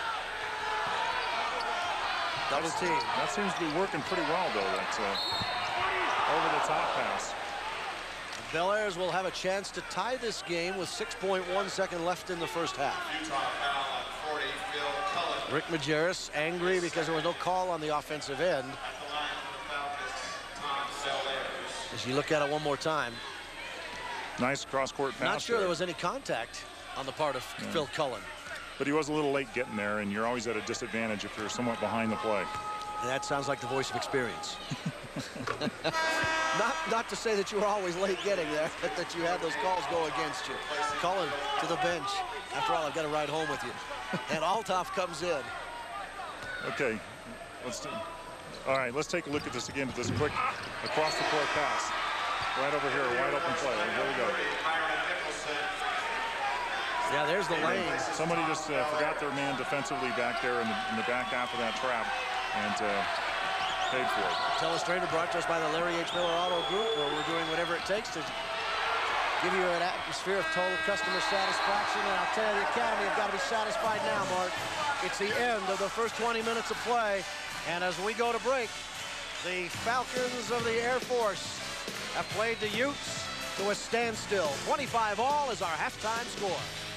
Double That's- team. That seems to be working pretty well, though. That uh, over-the-top pass. Bellairs will have a chance to tie this game with six point one seconds left in the first half. Utah foul on forty, Phil Cullen. Rick Majerus angry because there was no call on the offensive end. At the line for the Falcons, Tom Bellairs. As you look at it one more time, Nice cross-court pass. not sure there. there was any contact on the part of Yeah. Phil Cullen. But he was a little late getting there, and you're always at a disadvantage if you're somewhat behind the play. And that sounds like the voice of experience. not, not to say that you were always late getting there, but that you had those calls go against you. Cullen to the bench. After all, I've got to ride home with you. And Althoff comes in. Okay, let's do, all right, let's take a look at this again, this quick across the court pass. Right over here, a wide open play. Here we go. Yeah, there's the lane. Somebody just uh, forgot their man defensively back there in the, in the back half of that trap and uh, paid for it. Telestrator brought to us by the Larry H. Miller Auto Group, where we're doing whatever it takes to give you an atmosphere of total customer satisfaction. And I'll tell you, the Academy have got to be satisfied now, Mark. It's the end of the first twenty minutes of play. And as we go to break, the Falcons of the Air Force have played the Utes to a standstill. twenty-five all is our halftime score.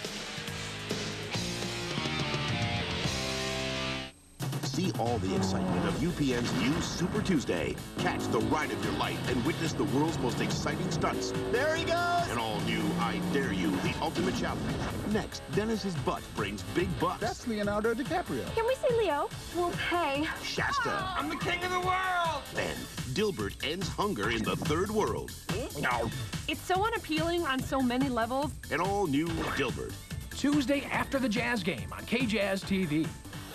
See all the excitement of U P N's new Super Tuesday. Catch the ride of your life and witness the world's most exciting stunts. There he goes! An all-new I Dare You, the ultimate challenge. Next, Dennis's butt brings big bucks. That's Leonardo DiCaprio. Can we see Leo? We'll pay. Shasta. I'm the king of the world! Then, Dilbert ends hunger in the third world. No. It's so unappealing on so many levels. An all-new Dilbert. Tuesday after the Jazz game on K Jazz T V.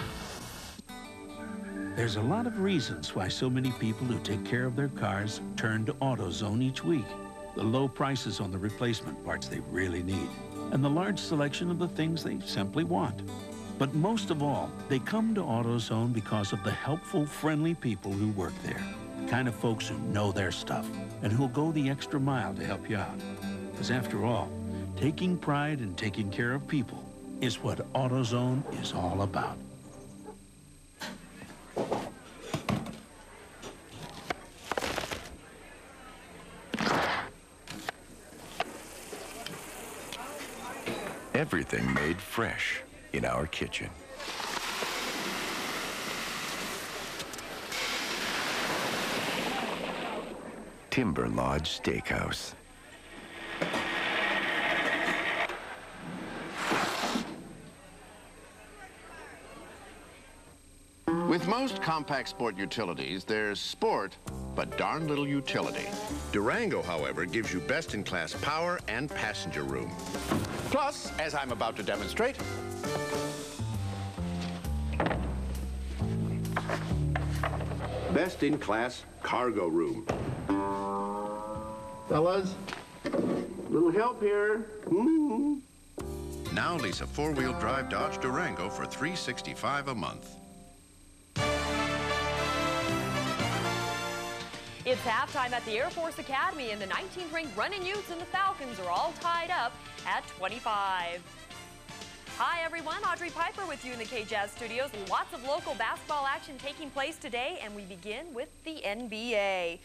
There's a lot of reasons why so many people who take care of their cars turn to AutoZone each week. The low prices on the replacement parts they really need, and the large selection of the things they simply want. But most of all, they come to AutoZone because of the helpful, friendly people who work there. The kind of folks who know their stuff and who'll go the extra mile to help you out. Because after all, taking pride in taking care of people is what AutoZone is all about. Everything made fresh in our kitchen. Timber Lodge Steakhouse. With most compact sport utilities, there's sport, but darn little utility. Durango, however, gives you best-in-class power and passenger room. Plus, as I'm about to demonstrate, best-in-class cargo room. Fellas, little help here. Mm-hmm. Now lease a four-wheel drive Dodge Durango for three hundred sixty-five dollars a month. It's halftime at the Air Force Academy, and the nineteenth ranked running Utes and the Falcons are all tied up at twenty-five. Hi, everyone. Audrey Piper with you in the K-Jazz studios. Lots of local basketball action taking place today, and we begin with the N B A.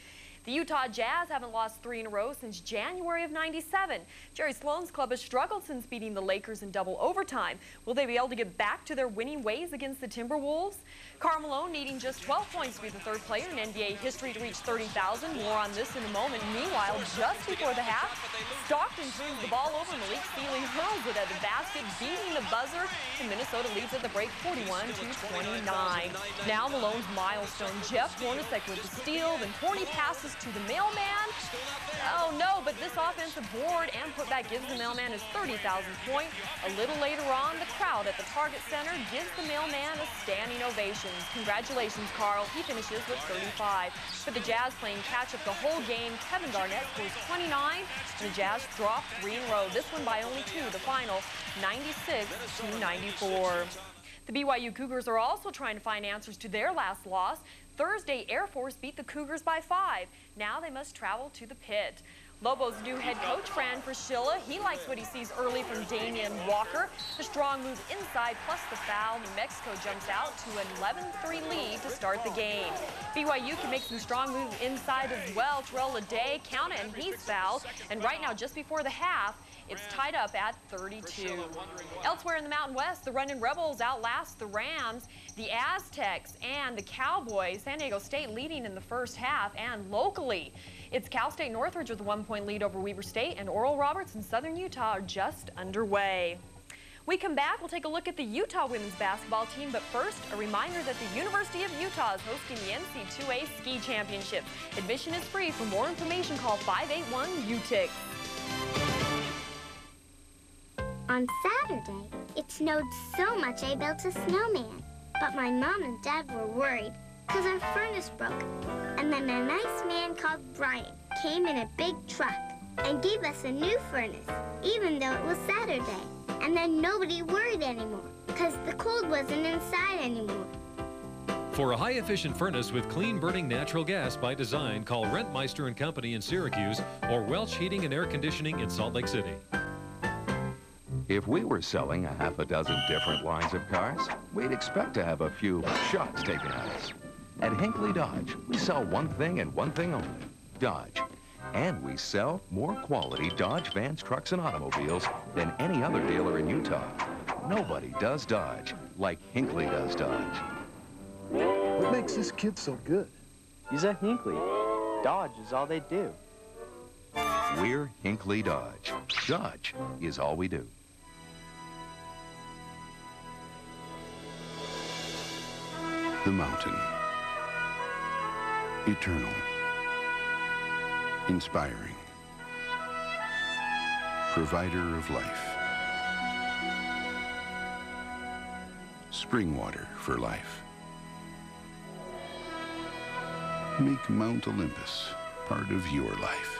The Utah Jazz haven't lost three in a row since January of ninety-seven. Jerry Sloan's club has struggled since beating the Lakers in double overtime. Will they be able to get back to their winning ways against the Timberwolves? Karl Malone needing just twelve points to be the third player in N B A history to reach thirty thousand. More on this in a moment. Meanwhile, just before the half, Stockton turns the ball over. Malik Sealy hurls it at the basket, beating the buzzer, and Minnesota leads at the break forty-one to twenty-nine. Now Malone's milestone. Jeff Hornacek with the steal, then Horny passes to the mailman. Oh no, but this offensive board and putback gives the mailman his thirty thousandth point. A little later on, the crowd at the Target Center gives the mailman a standing ovation. Congratulations, Carl. He finishes with thirty-five. For the Jazz playing catch-up the whole game, Kevin Garnett scores twenty-nine, and the Jazz drop three in a row. This one by only two, the final ninety-six to ninety-four. The B Y U Cougars are also trying to find answers to their last loss. Thursday, Air Force beat the Cougars by five. Now they must travel to the pit. Lobos' new head coach, Fran Fraschilla, he likes what he sees early from Damian Walker. The strong move inside plus the foul. New Mexico jumps out to an eleven three lead to start the game. B Y U can make some strong moves inside as well. Terrell Lede, Counta, and he's fouled. And right now, just before the half, it's tied up at thirty-two. Elsewhere in the Mountain West, the Runnin' Rebels outlast the Rams, the Aztecs, and the Cowboys. San Diego State leading in the first half, and locally, it's Cal State Northridge with a one-point lead over Weber State, and Oral Roberts and Southern Utah are just underway. We come back, we'll take a look at the Utah women's basketball team, but first, a reminder that the University of Utah is hosting the N C two A Ski Championship. Admission is free. For more information, call five eight one U T I C. On Saturday, it snowed so much I built a snowman. But my mom and dad were worried because our furnace broke. And then a nice man called Brian came in a big truck and gave us a new furnace, even though it was Saturday. And then nobody worried anymore because the cold wasn't inside anymore. For a high-efficient furnace with clean burning natural gas by design, call Rentmeister and Company in Syracuse or Welch Heating and Air Conditioning in Salt Lake City. If we were selling a half a dozen different lines of cars, we'd expect to have a few shots taken at us. At Hinckley Dodge, we sell one thing and one thing only, Dodge. And we sell more quality Dodge vans, trucks, and automobiles than any other dealer in Utah. Nobody does Dodge like Hinckley does Dodge. What makes this kid so good? He's a Hinckley. Dodge is all they do. We're Hinckley Dodge. Dodge is all we do. The mountain. Eternal. Inspiring. Provider of life. Spring water for life. Make Mount Olympus part of your life.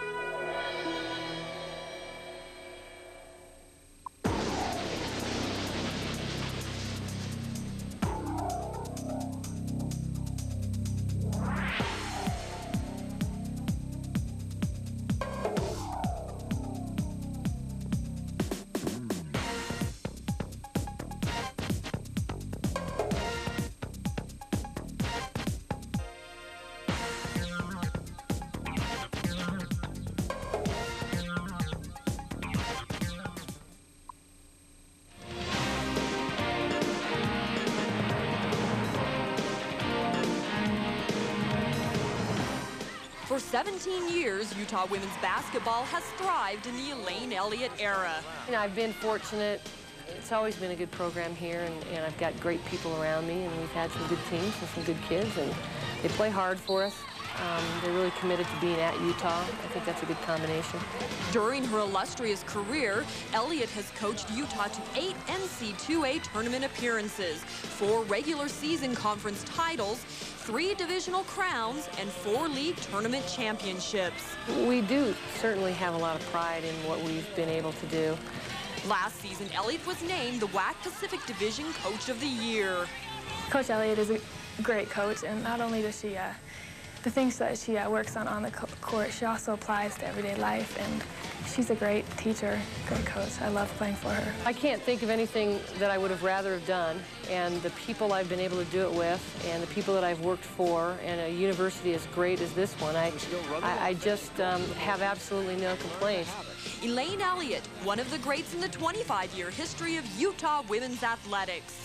For seventeen years, Utah women's basketball has thrived in the Elaine Elliott era. You know, I've been fortunate. It's always been a good program here, and, and I've got great people around me, and we've had some good teams and some good kids, and they play hard for us. Um, they're really committed to being at Utah. I think that's a good combination. During her illustrious career, Elliott has coached Utah to eight N C two A tournament appearances, four regular season conference titles, three divisional crowns, and four league tournament championships. We do certainly have a lot of pride in what we've been able to do. Last season, Elliott was named the W A C Pacific Division Coach of the Year. Coach Elliott is a great coach, and not only does she uh, the things that she uh, works on on the court, she also applies to everyday life, and she's a great teacher, great coach. I love playing for her. I can't think of anything that I would have rather have done, and the people I've been able to do it with, and the people that I've worked for, and a university as great as this one, I, I, I just um, have absolutely no complaints. Elaine Elliott, one of the greats in the twenty-five year history of Utah women's athletics.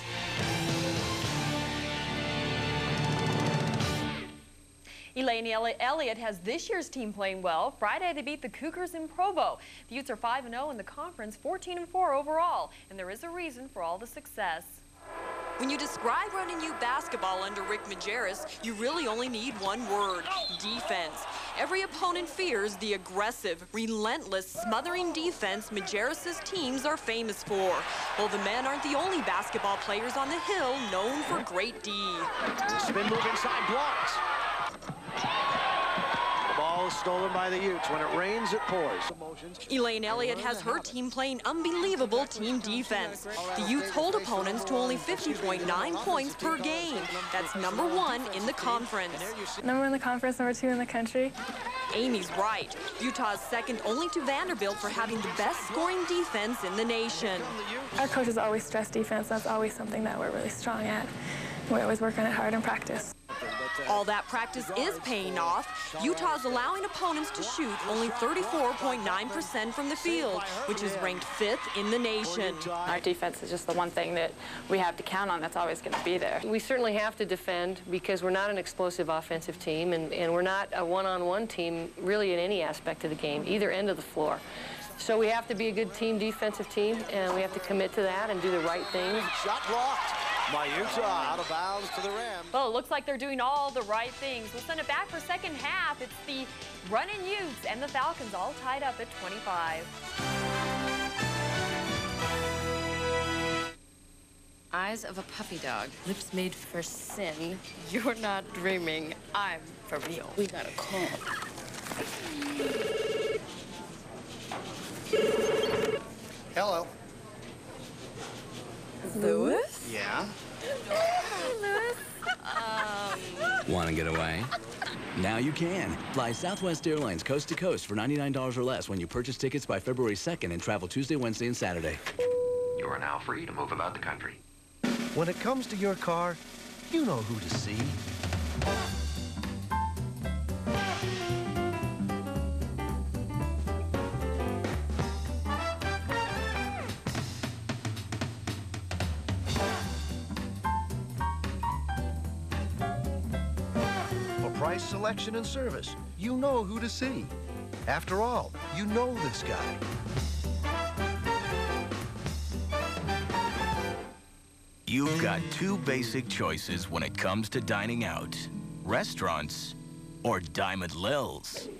Elaine Elliott has this year's team playing well. Friday, they beat the Cougars in Provo. The Utes are five and oh in the conference, fourteen and four overall, and there is a reason for all the success. When you describe running Ute basketball under Rick Majerus, you really only need one word: defense. Every opponent fears the aggressive, relentless, smothering defense Majerus's teams are famous for. Well, the men aren't the only basketball players on the Hill known for great D. Spin move inside, blocks. The ball is stolen by the Utes. When it rains, it pours. Elaine Elliott has her team playing unbelievable team defense. The Utes hold opponents to only fifty point nine points per game. That's number one in the conference. Number one in the conference, number two in the country. Amy's right. Utah's second only to Vanderbilt for having the best scoring defense in the nation. Our coaches always stress defense. That's always something that we're really strong at. We always work on it hard in practice. All that practice is paying off. Utah's allowing opponents to shoot only thirty-four point nine percent from the field, which is ranked fifth in the nation. Our defense is just the one thing that we have to count on that's always going to be there. We certainly have to defend because we're not an explosive offensive team, and, and we're not a one-on-one team really in any aspect of the game, either end of the floor. So we have to be a good team defensive team, and we have to commit to that and do the right things. Shot blocked by Utah, out of bounds to the rim. Well, it looks like they're doing all the right things. We'll send it back for second half. It's the running Utes and the Falcons all tied up at twenty-five. Eyes of a puppy dog, lips made for sin. You're not dreaming, I'm for real. We got a call. Hello. Louis? Yeah? Louis? Um... Want to get away? Now you can. Fly Southwest Airlines coast to coast for ninety-nine dollars or less when you purchase tickets by February second and travel Tuesday, Wednesday, and Saturday. You are now free to move about the country. When it comes to your car, you know who to see. Price, selection, and service. You know who to see. After all, you know this guy. You've got two basic choices when it comes to dining out. Restaurants or Diamond Lil's.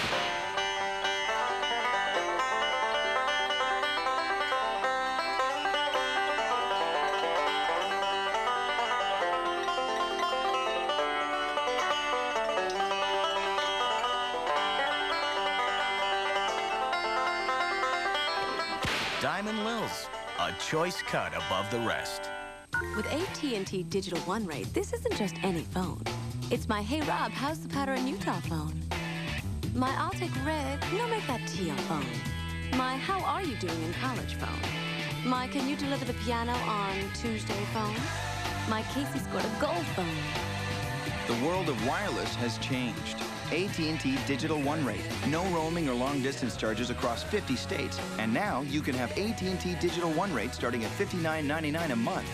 Diamond Lil's, a choice cut above the rest. With A T and T Digital One Rate, this isn't just any phone. It's my Hey Rob, how's the powder in Utah phone. My I'll take red, no make that teal phone. My how are you doing in college phone. My can you deliver the piano on Tuesday phone. My Casey scored a goal phone. The world of wireless has changed. A T and T Digital One Rate. No roaming or long-distance charges across fifty states. And now you can have A T and T Digital One Rate starting at fifty-nine ninety-nine a month.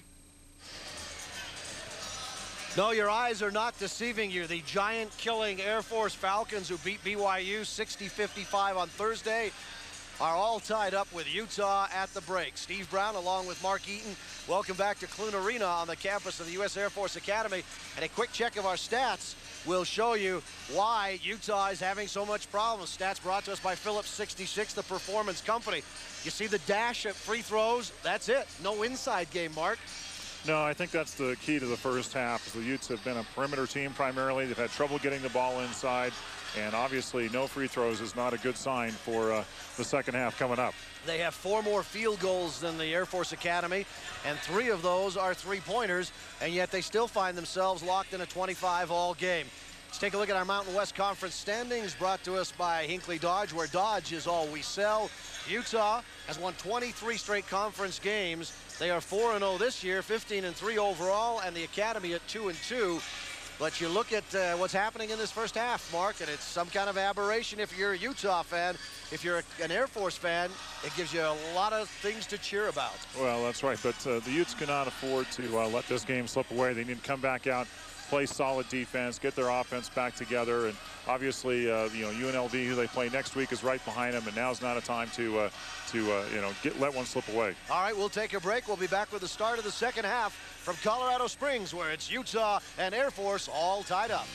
No, your eyes are not deceiving you. The giant-killing Air Force Falcons, who beat B Y U sixty fifty-five on Thursday, are all tied up with Utah at the break. Steve Brown, along with Mark Eaton, welcome back to Clune Arena on the campus of the U S Air Force Academy. And a quick check of our stats will show you why Utah is having so much problems. Stats brought to us by Phillips sixty-six, the performance company. You see the dash at free throws? That's it. No inside game, Mark. No, I think that's the key to the first half. The Utes have been a perimeter team primarily. They've had trouble getting the ball inside. And obviously, no free throws is not a good sign for uh, the second half coming up. They have four more field goals than the Air Force Academy, and three of those are three-pointers, and yet they still find themselves locked in a twenty-five all game. Let's take a look at our Mountain West Conference standings, brought to us by Hinckley Dodge, where Dodge is all we sell. Utah has won twenty-three straight conference games. They are four and oh this year, fifteen and three overall, and the Academy at two and two. But you look at uh, what's happening in this first half, Mark, and it's some kind of aberration if you're a Utah fan. If you're a, an Air Force fan, it gives you a lot of things to cheer about. Well, that's right, but uh, the Utes cannot afford to uh, let this game slip away. They need to come back out, play solid defense, get their offense back together, and obviously, uh, you know, U N L V, who they play next week, is right behind them, and now's not a time to, uh, to uh, you know, get let one slip away. All right, we'll take a break. We'll be back with the start of the second half from Colorado Springs, where it's Utah and Air Force all tied up.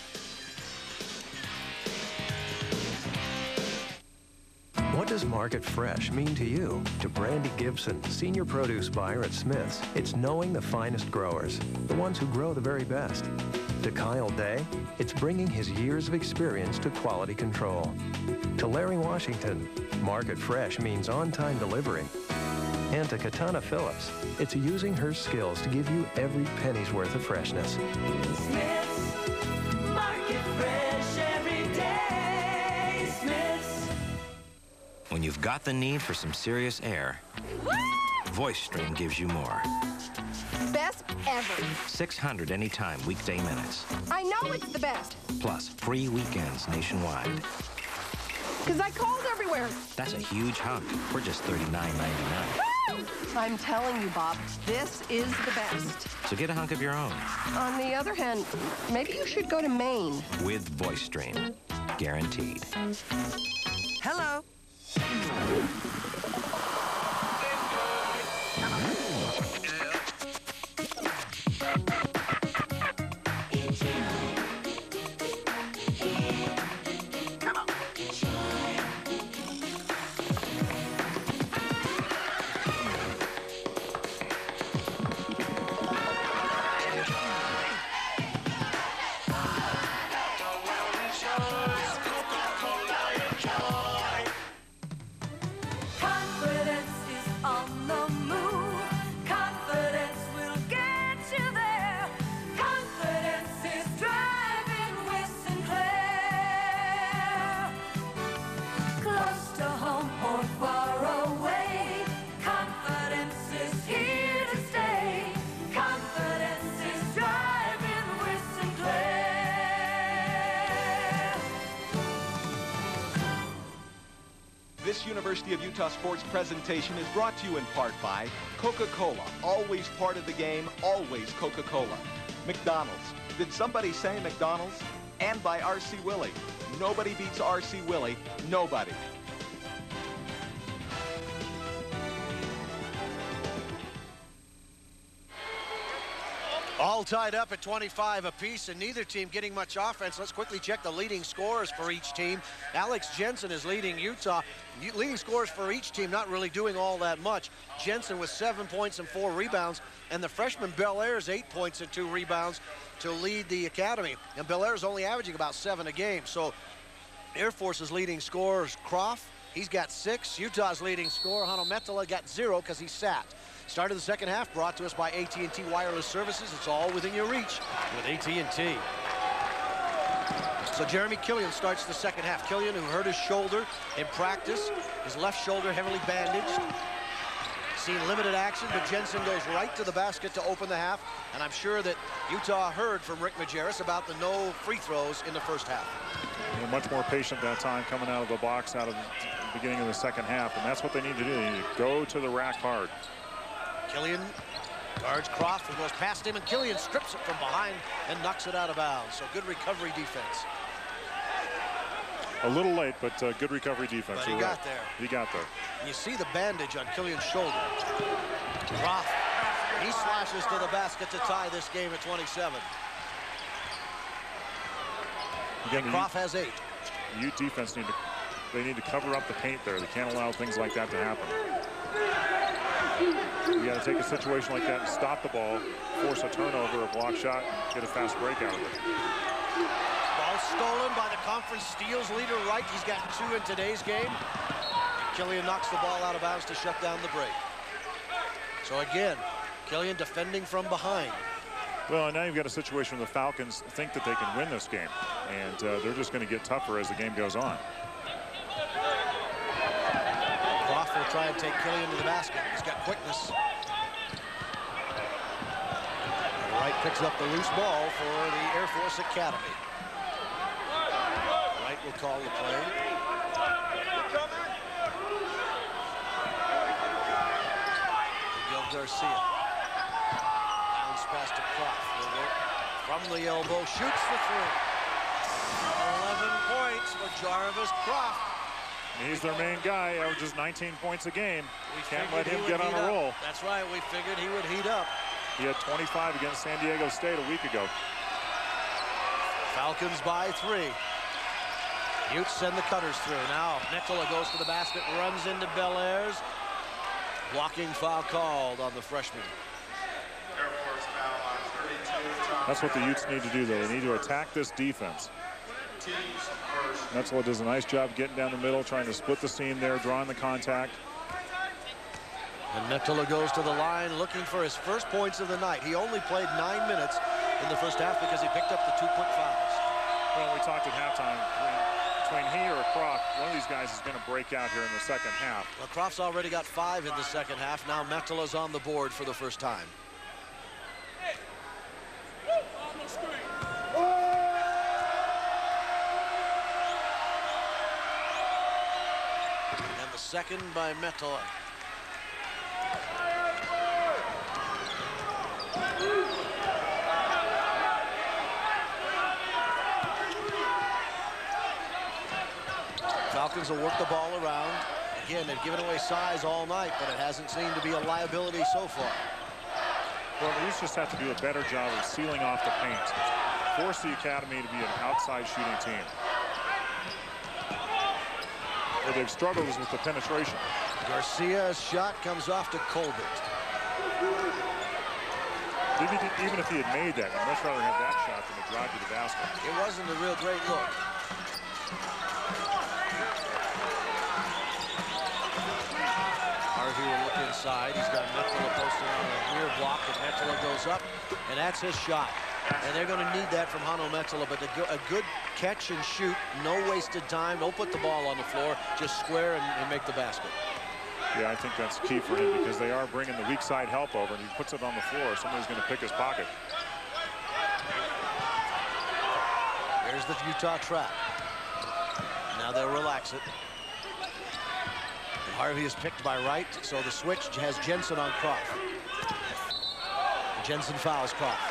What does Market Fresh mean to you? To Brandy Gibson, senior produce buyer at Smith's, it's knowing the finest growers, the ones who grow the very best. To Kyle Day, it's bringing his years of experience to quality control. To Larry Washington, Market Fresh means on-time delivery. And to Katana Phillips, it's using her skills to give you every penny's worth of freshness. Smith's, Market Fresh every day. Smith's. When you've got the need for some serious air, VoiceStream gives you more. Best ever. six hundred anytime weekday minutes. I know it's the best. Plus free weekends nationwide. Because I called everywhere. That's a huge hunk for just thirty-nine ninety-nine. I'm telling you, Bob, this is the best. So get a hunk of your own. On the other hand, maybe you should go to Maine. With VoiceStream. Guaranteed. Hello. This University of Utah Sports presentation is brought to you in part by Coca-Cola. Always part of the game, always Coca-Cola. McDonald's. Did somebody say McDonald's? And by R C Willey. Nobody beats R C Willey. Nobody. All tied up at twenty-five apiece, and neither team getting much offense. Let's quickly check the leading scorers for each team. Alex Jensen is leading Utah. Leading scorers for each team not really doing all that much. Jensen with seven points and four rebounds, and the freshman Belair's eight points and two rebounds to lead the Academy. And Belair's only averaging about seven a game. So Air Force's leading scorers, Croft, he's got six. Utah's leading scorer, Hanometala, got zero because he sat. Start of the second half brought to us by A T and T Wireless Services. It's all within your reach with A T and T. So Jeremy Killian starts the second half. Killian, who hurt his shoulder in practice, his left shoulder heavily bandaged. Seen limited action, but Jensen goes right to the basket to open the half. And I'm sure that Utah heard from Rick Majerus about the no free throws in the first half. They're much more patient that time coming out of the box out of the beginning of the second half, and that's what they need to do. They need to go to the rack hard. Killian guards Croft, who goes past him, and Killian strips it from behind and knocks it out of bounds. So good recovery defense. A little late, but uh, good recovery defense. But he You're got right. there. He got there. You see the bandage on Killian's shoulder. Croft, he slashes to the basket to tie this game at twenty-seven. Again, the Croft Ute, has eight. The Ute defense need to, they need to cover up the paint there. They can't allow things like that to happen. You got to take a situation like that and stop the ball, force a turnover, a block shot, get a fast break out of it. Ball stolen by the conference steals leader Wright. He's got two in today's game. And Killian knocks the ball out of bounds to shut down the break. So again, Killian defending from behind. Well, and now you've got a situation where the Falcons think that they can win this game, and uh, they're just going to get tougher as the game goes on. Croft will try and take Killian to the basket. He's got quickness. Wright picks up the loose ball for the Air Force Academy. Wright will call the play. Miguel Garcia. Bounce pass to Croft. From the elbow, shoots the three. eleven points for Jarvis Croft. He's their main guy, averages nineteen points a game. We can't let him he get on a up. roll. That's right, we figured he would heat up. He had twenty-five against San Diego State a week ago. Falcons by three. Utes send the cutters through. Now Nicola goes to the basket, runs into Bellairs. Blocking foul called on the freshman. That's what the Utes need to do, though. They need to attack this defense. Nicola does a nice job getting down the middle, trying to split the seam there, drawing the contact. And Nicola goes to the line looking for his first points of the night. He only played nine minutes in the first half because he picked up the two quick fouls. Well, we talked at halftime between, between he or Croft, one of these guys is going to break out here in the second half. Well, Croft's already got five in the second half. Now Metola's on the board for the first time. And the second by Metola. Falcons will work the ball around. Again, they've given away size all night, but it hasn't seemed to be a liability so far. Well, the Utes just have to do a better job of sealing off the paint. Force the Academy to be an outside shooting team. Where they've struggled is with the penetration. Garcia's shot comes off to Colbert. Even, even if he had made that, I'd much rather have that shot than the drive to the basket. It wasn't a real great look. Harvey will look inside. He's got Metola posting on a near block, and Metola goes up, and that's his shot. And they're going to need that from Hano Metola, but a good catch and shoot, no wasted time. Don't put the ball on the floor, just square and, and make the basket. Yeah, I think that's key for him because they are bringing the weak side help over, and he puts it on the floor. Somebody's going to pick his pocket. There's the Utah trap. Now they'll relax it. And Harvey is picked by Wright, so the switch has Jensen on Croft. And Jensen fouls Croft.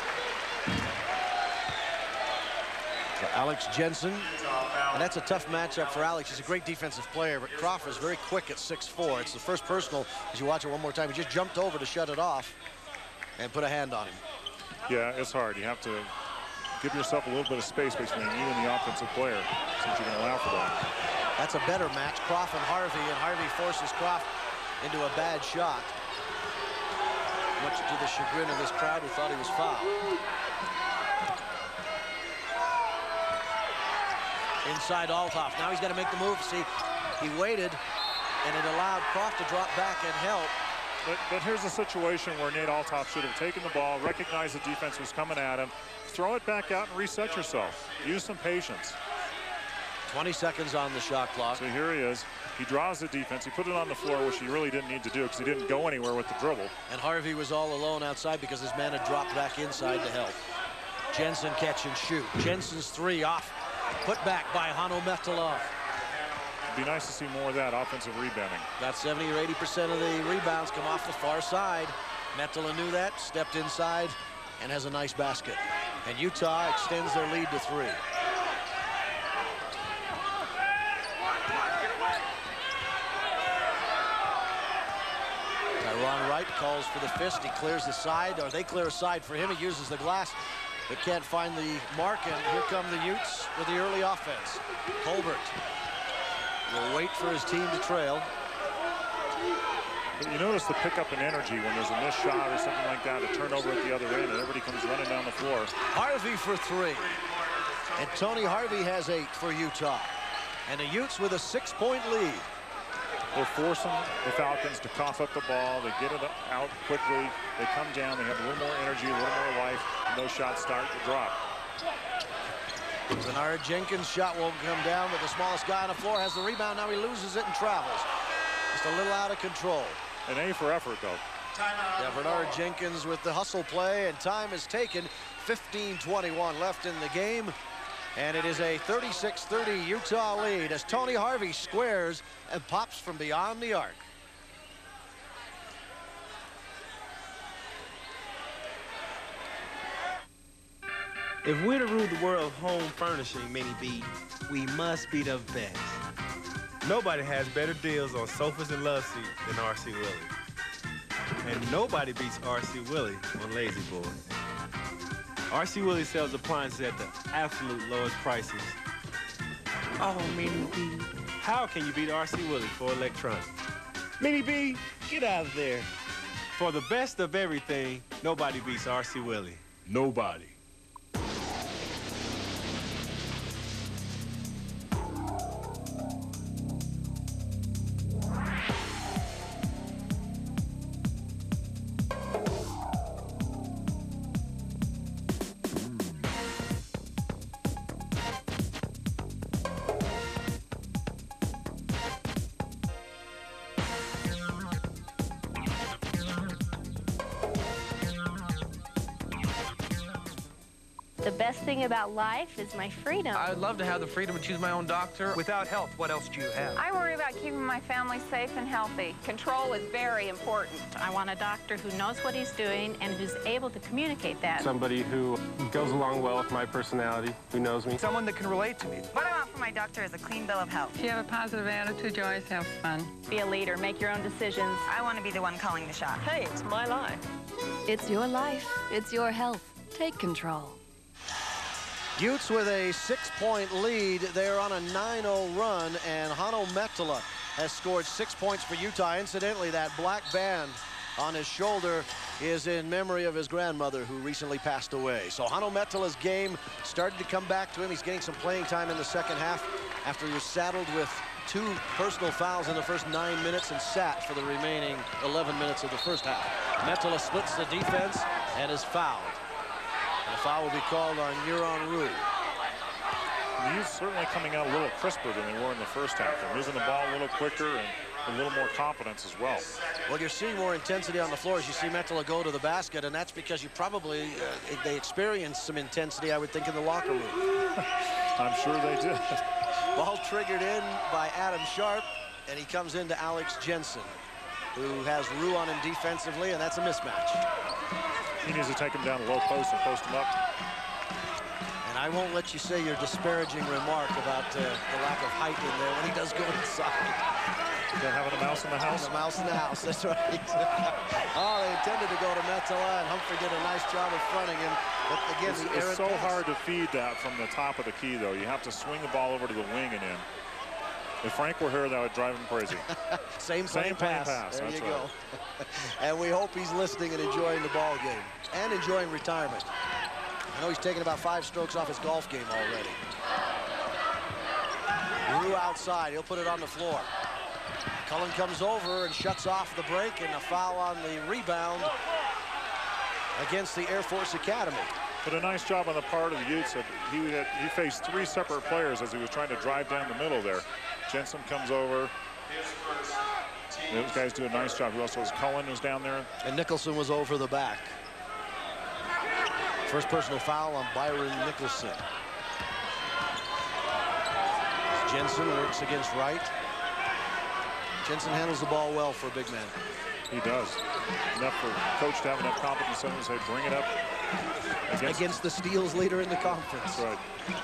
So Alex Jensen, and that's a tough matchup for Alex. He's a great defensive player, but Croft is very quick at six four. It's the first personal, as you watch it one more time, he just jumped over to shut it off and put a hand on him. Yeah, it's hard. You have to give yourself a little bit of space between you and the offensive player since you're going to allow for that. That's a better match, Croft and Harvey, and Harvey forces Croft into a bad shot, much to the chagrin of this crowd who thought he was fouled. Inside Althoff. Now he's got to make the move. See, he waited, and it allowed Croft to drop back and help. But, but here's a situation where Nate Althoff should have taken the ball, recognized the defense was coming at him, throw it back out and reset yourself. Use some patience. twenty seconds on the shot clock. So here he is. He draws the defense. He put it on the floor, which he really didn't need to do because he didn't go anywhere with the dribble. And Harvey was all alone outside because his man had dropped back inside to help. Jensen catch and shoot. Jensen's three off. Put back by Hano Metola. It'd be nice to see more of that offensive rebounding. About seventy or eighty percent of the rebounds come off the far side. Metola knew that, stepped inside, and has a nice basket. And Utah extends their lead to three. Tyron Wright calls for the fist. He clears the side, or they clear a side for him. He uses the glass, but can't find the mark, and here come the Utes with the early offense. Colbert will wait for his team to trail. But you notice the pickup in energy when there's a missed shot or something like that, a turnover at the other end, and everybody comes running down the floor. Harvey for three. And Tony Harvey has eight for Utah. And the Utes with a six-point lead. They're forcing the Falcons to cough up the ball. They get it out quickly. They come down. They have a little more energy, a little more life, and those shots start to drop. Bernard Jenkins' shot won't come down, but the smallest guy on the floor has the rebound. Now he loses it and travels. Just a little out of control. An A for effort, though. Yeah, Bernard Jenkins with the hustle play, and time is taken. fifteen twenty-one left in the game. And it is a thirty-six thirty Utah lead as Tony Harvey squares and pops from beyond the arc. If we're to rule the world of home furnishing, Mini B, we must be the best. Nobody has better deals on sofas and love seats than R C Willey. And nobody beats R C Willey on Lazy Boy. R C Willey sells appliances at the absolute lowest prices. Oh, Mini B, how can you beat R C Willey for electronics? Mini B, get out of there. For the best of everything, nobody beats R C Willey. Nobody. The best thing about life is my freedom. I would love to have the freedom to choose my own doctor. Without health, what else do you have? I worry about keeping my family safe and healthy. Control is very important. I want a doctor who knows what he's doing and who's able to communicate that. Somebody who goes along well with my personality, who knows me. Someone that can relate to me. What I want from my doctor is a clean bill of health. If you have a positive attitude, you always have fun. Be a leader, make your own decisions. I want to be the one calling the shot. Hey, it's my life. It's your life. It's your health. Take control. Utes with a six-point lead. They're on a nine oh run, and Hano Metala has scored six points for Utah. Incidentally, that black band on his shoulder is in memory of his grandmother who recently passed away. So Hano Metala's game started to come back to him. He's getting some playing time in the second half after he was saddled with two personal fouls in the first nine minutes and sat for the remaining eleven minutes of the first half. Metala splits the defense and is fouled. And the foul will be called on Euron Rue. The Utes certainly coming out a little crisper than they were in the first half. They're moving the ball a little quicker and a little more confidence as well. Well, you're seeing more intensity on the floor as you see Metala go to the basket, and that's because you probably, uh, they experienced some intensity, I would think, in the locker room. I'm sure they did. Ball triggered in by Adam Sharp, and he comes into Alex Jensen, who has Rue on him defensively, and that's a mismatch. He needs to take him down a low post and post him up. And I won't let you say your disparaging remark about uh, the lack of height in there when he does go inside. They're having a mouse in the house? A mouse in the house, that's right. Oh, they intended to go to Metala, and Humphrey did a nice job of fronting him. But again, it's, the it's so pass. hard to feed that from the top of the key, though. You have to swing the ball over to the wing and in. If Frank were here, that would drive him crazy. Same play Same pass. pass. There That's you right. go. And we hope he's listening and enjoying the ball game and enjoying retirement. I know he's taken about five strokes off his golf game already. Rue outside. He'll put it on the floor. Cullen comes over and shuts off the break, and a foul on the rebound against the Air Force Academy. But a nice job on the part of the Utes. He, had, he faced three separate players as he was trying to drive down the middle there. Jensen comes over. Those guys do a nice job. Who else was? Cullen was down there. And Nicholson was over the back. First personal foul on Byron Nicholson. Jensen works against Wright. Jensen handles the ball well for a big man. He does. Enough for coach to have enough confidence in him to say, bring it up. Against, against the steals leader in the conference. That's right.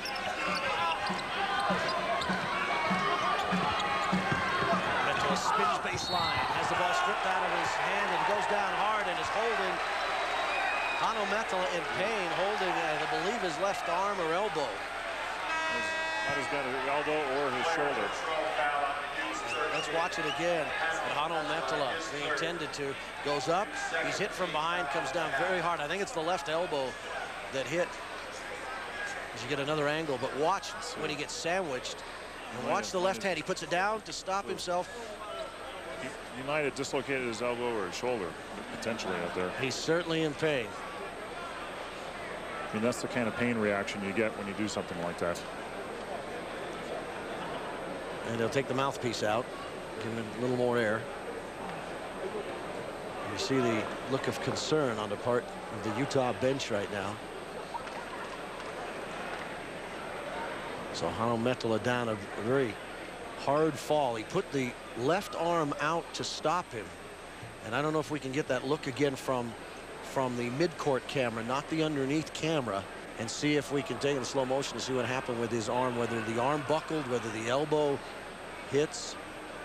Metala spins baseline, has the ball stripped out of his hand and goes down hard and is holding Hano Metala in pain, holding, I believe, his left arm or elbow. Not his got his elbow or his shoulder. Let's watch it again. And Hano Metala, he intended to, goes up. He's hit from behind, comes down very hard. I think it's the left elbow that hit. As you get another angle, but watch when he gets sandwiched. And watch the left hand. He puts it down to stop himself. He might have dislocated his elbow or his shoulder, potentially out there. He's certainly in pain. I mean, that's the kind of pain reaction you get when you do something like that. And they'll take the mouthpiece out, give him a little more air. You see the look of concern on the part of the Utah bench right now. So Hanno Mettola down a very hard fall. He put the left arm out to stop him. And I don't know if we can get that look again from from the mid-court camera, not the underneath camera, and see if we can take it in slow motion to see what happened with his arm, whether the arm buckled, whether the elbow hits.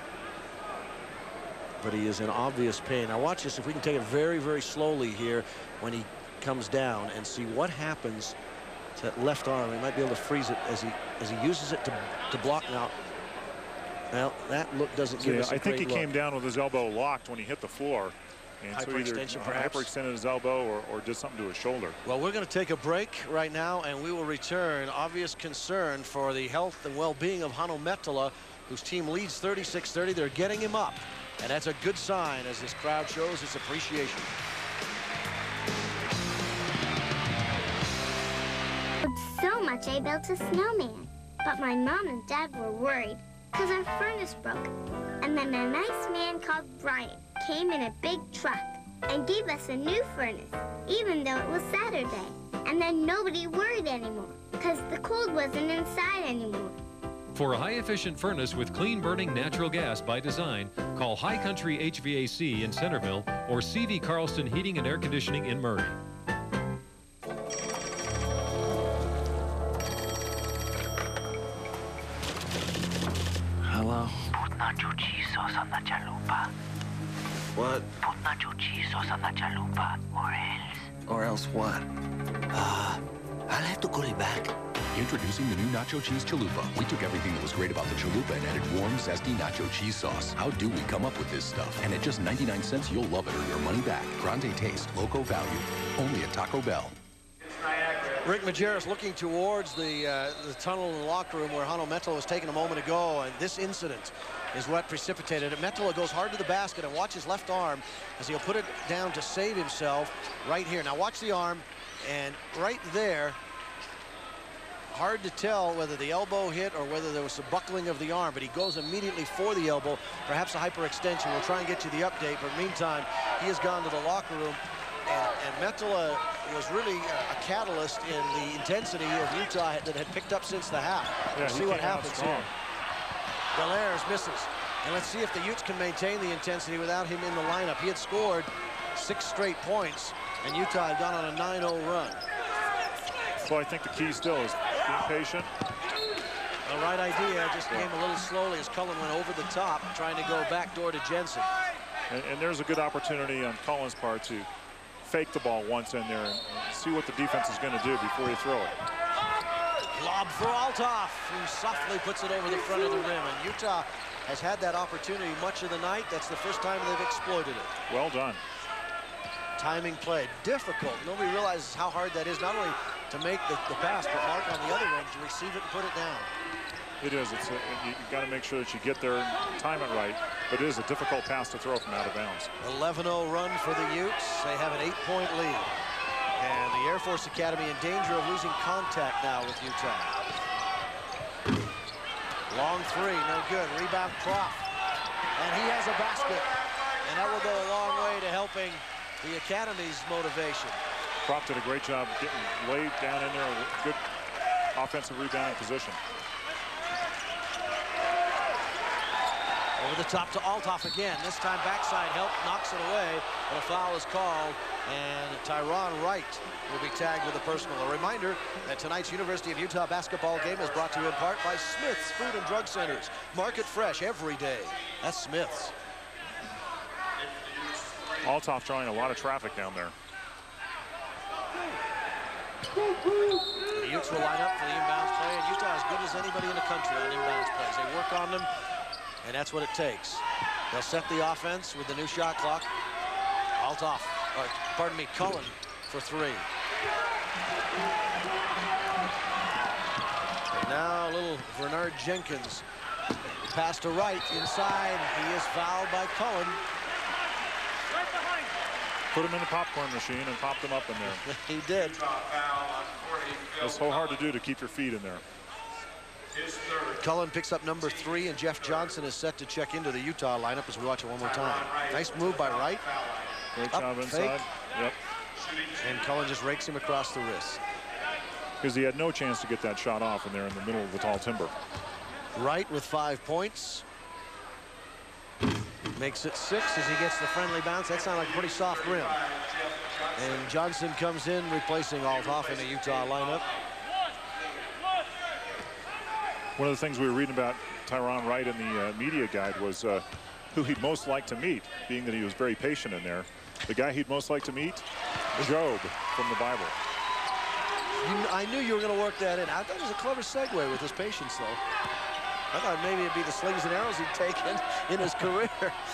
But he is in obvious pain. Now watch this, if we can take it very, very slowly here when he comes down and see what happens to that left arm. He might be able to freeze it as he as he uses it to, to block now. Well, that look doesn't give yeah, us a I think he great look. came down with his elbow locked when he hit the floor. And Hyperextension, so either perhaps. hyperextended his elbow or, or did something to his shoulder. Well, we're going to take a break right now, and we will return. Obvious concern for the health and well-being of Hanno Mettola, whose team leads thirty-six thirty. They're getting him up, and that's a good sign as this crowd shows its appreciation. So much I built a snowman, but my mom and dad were worried because our furnace broke. And then a nice man called Brian came in a big truck and gave us a new furnace, even though it was Saturday. And then nobody worried anymore because the cold wasn't inside anymore. For a high-efficient furnace with clean-burning natural gas by design, call High Country H V A C in Centerville or C V Carlson Heating and Air Conditioning in Murray. Hello? Put nacho cheese sauce on the chalupa. What? Put nacho cheese sauce on the chalupa, or else. Or else what? Uh, I'll have to call you back. Introducing the new Nacho Cheese Chalupa. We took everything that was great about the chalupa and added warm, zesty nacho cheese sauce. How do we come up with this stuff? And at just ninety-nine cents, you'll love it or your money back. Grande taste, loco value. Only at Taco Bell. Rick Majerus looking towards the uh, the tunnel in the locker room where Hanno Mettola was taken a moment ago, and this incident is what precipitated it. Mettola goes hard to the basket, and watch his left arm as he'll put it down to save himself right here. Now watch the arm, and right there, hard to tell whether the elbow hit or whether there was a buckling of the arm, but he goes immediately for the elbow, perhaps a hyperextension. We'll try and get you the update, but meantime, he has gone to the locker room, and, and Mettola was really a, a catalyst in the intensity of Utah that had picked up since the half. Yeah, Let's see what happens here. Belair's misses, and let's see if the Utes can maintain the intensity without him in the lineup. He had scored six straight points, and Utah had gone on a nine oh run. Well, I think the key still is being patient. The right idea, just came a little slowly as Cullen went over the top, trying to go backdoor to Jensen. And, and there's a good opportunity on Cullen's part to fake the ball once in there and, and see what the defense is going to do before you throw it. Lob for Althoff, who softly puts it over the front of the rim. And Utah has had that opportunity much of the night. That's the first time they've exploited it. Well done. Timing play, difficult. Nobody realizes how hard that is, not only to make the, the pass, but Mark on the other end to receive it and put it down. It is. It's a, you, you got to make sure that you get there and time it right. But it is a difficult pass to throw from out of bounds. eleven oh run for the Utes. They have an eight-point lead. And the Air Force Academy in danger of losing contact now with Utah. Long three, no good. Rebound Prof. And he has a basket. And that will go a long way to helping the Academy's motivation. Prof did a great job getting laid down in there. Good offensive rebounding position. Over the top to Althoff again. This time backside help, knocks it away, but a foul is called, and Tyron Wright will be tagged with a personal. A reminder that tonight's University of Utah basketball game is brought to you in part by Smith's Food and Drug Centers. Market fresh every day. That's Smith's. Althoff drawing a lot of traffic down there. The Utes will line up for the inbounds play, and Utah is as good as anybody in the country on inbounds plays. They work on them, and that's what it takes. They'll set the offense with the new shot clock. Althoff, or pardon me, Cullen for three. And now a little Bernard Jenkins pass to Wright inside. He is fouled by Cullen. Put him in the popcorn machine and popped him up in there. He did. It's so hard to do to keep your feet in there. Cullen picks up number three, and Jeff Johnson is set to check into the Utah lineup as we watch it one more time. Nice move by Wright. Great Up, job inside. fake. Yep. And Cullen just rakes him across the wrist. Because he had no chance to get that shot off in there in the middle of the tall timber. Wright with five points. Makes it six as he gets the friendly bounce. That sounded like a pretty soft rim. And Johnson comes in, replacing Althoff in the Utah lineup. One of the things we were reading about Tyron Wright in the uh, media guide was uh, who he'd most like to meet, being that he was very patient in there. The guy he'd most like to meet, Job from the Bible. You, I knew you were going to work that in. I thought it was a clever segue with his patience, though. I thought maybe it'd be the slings and arrows he'd taken in his career.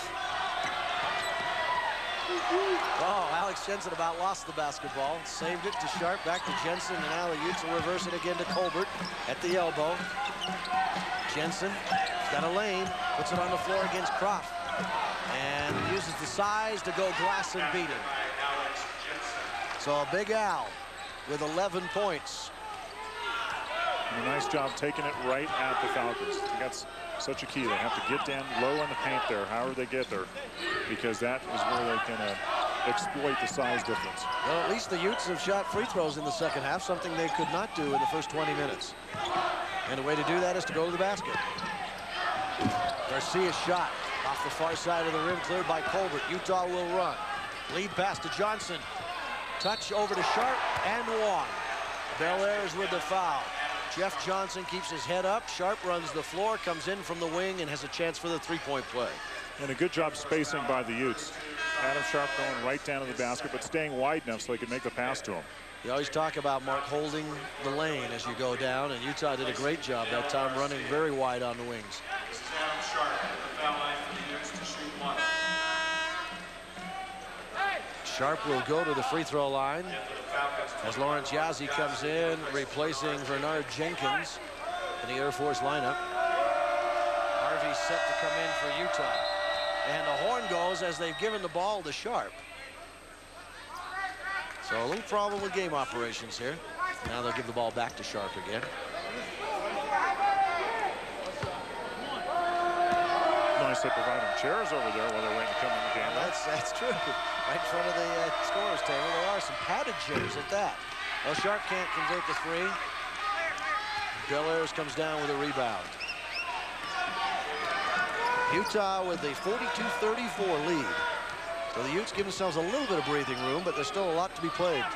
Oh, Alex Jensen about lost the basketball. Saved it to Sharp, back to Jensen, and now the Utes will reverse it again to Colbert at the elbow. Jensen got a lane, puts it on the floor against Croft, and uses the size to go glass and beat him. So a Big Al with eleven points. And a nice job taking it right at the Falcons. That's such a key. They have to get down low in the paint there, however they get there, because that is where they can uh, exploit the size difference. Well, at least the Utes have shot free throws in the second half, something they could not do in the first twenty minutes. And the way to do that is to go to the basket. Garcia's shot off the far side of the rim, cleared by Colbert. Utah will run. Lead pass to Johnson. Touch over to Sharp and one. Belair is with the foul. Jeff Johnson keeps his head up. Sharp runs the floor, comes in from the wing, and has a chance for the three-point play. And a good job spacing by the Utes. Adam Sharp going right down to the basket, but staying wide enough so they could make the pass to him. You always talk about, Mark, holding the lane as you go down, and Utah did a great job that time running very wide on the wings. This is Adam Sharp at the foul line for the Utes to shoot one. Sharp will go to the free throw line as Lawrence Yazzie comes in, replacing Bernard Jenkins in the Air Force lineup. Harvey's set to come in for Utah. And the horn goes as they've given the ball to Sharp. So a little problem with game operations here. Now they'll give the ball back to Sharp again. Nice they provide them chairs over there while they're waiting to come in the game. That's, that's true. Right in front of the uh, scorer's table. There are some padded chairs at that. Well, Sharp can't convert the three. Belair comes down with a rebound. Utah with the forty-two thirty-four lead. So the Utes give themselves a little bit of breathing room, but there's still a lot to be played.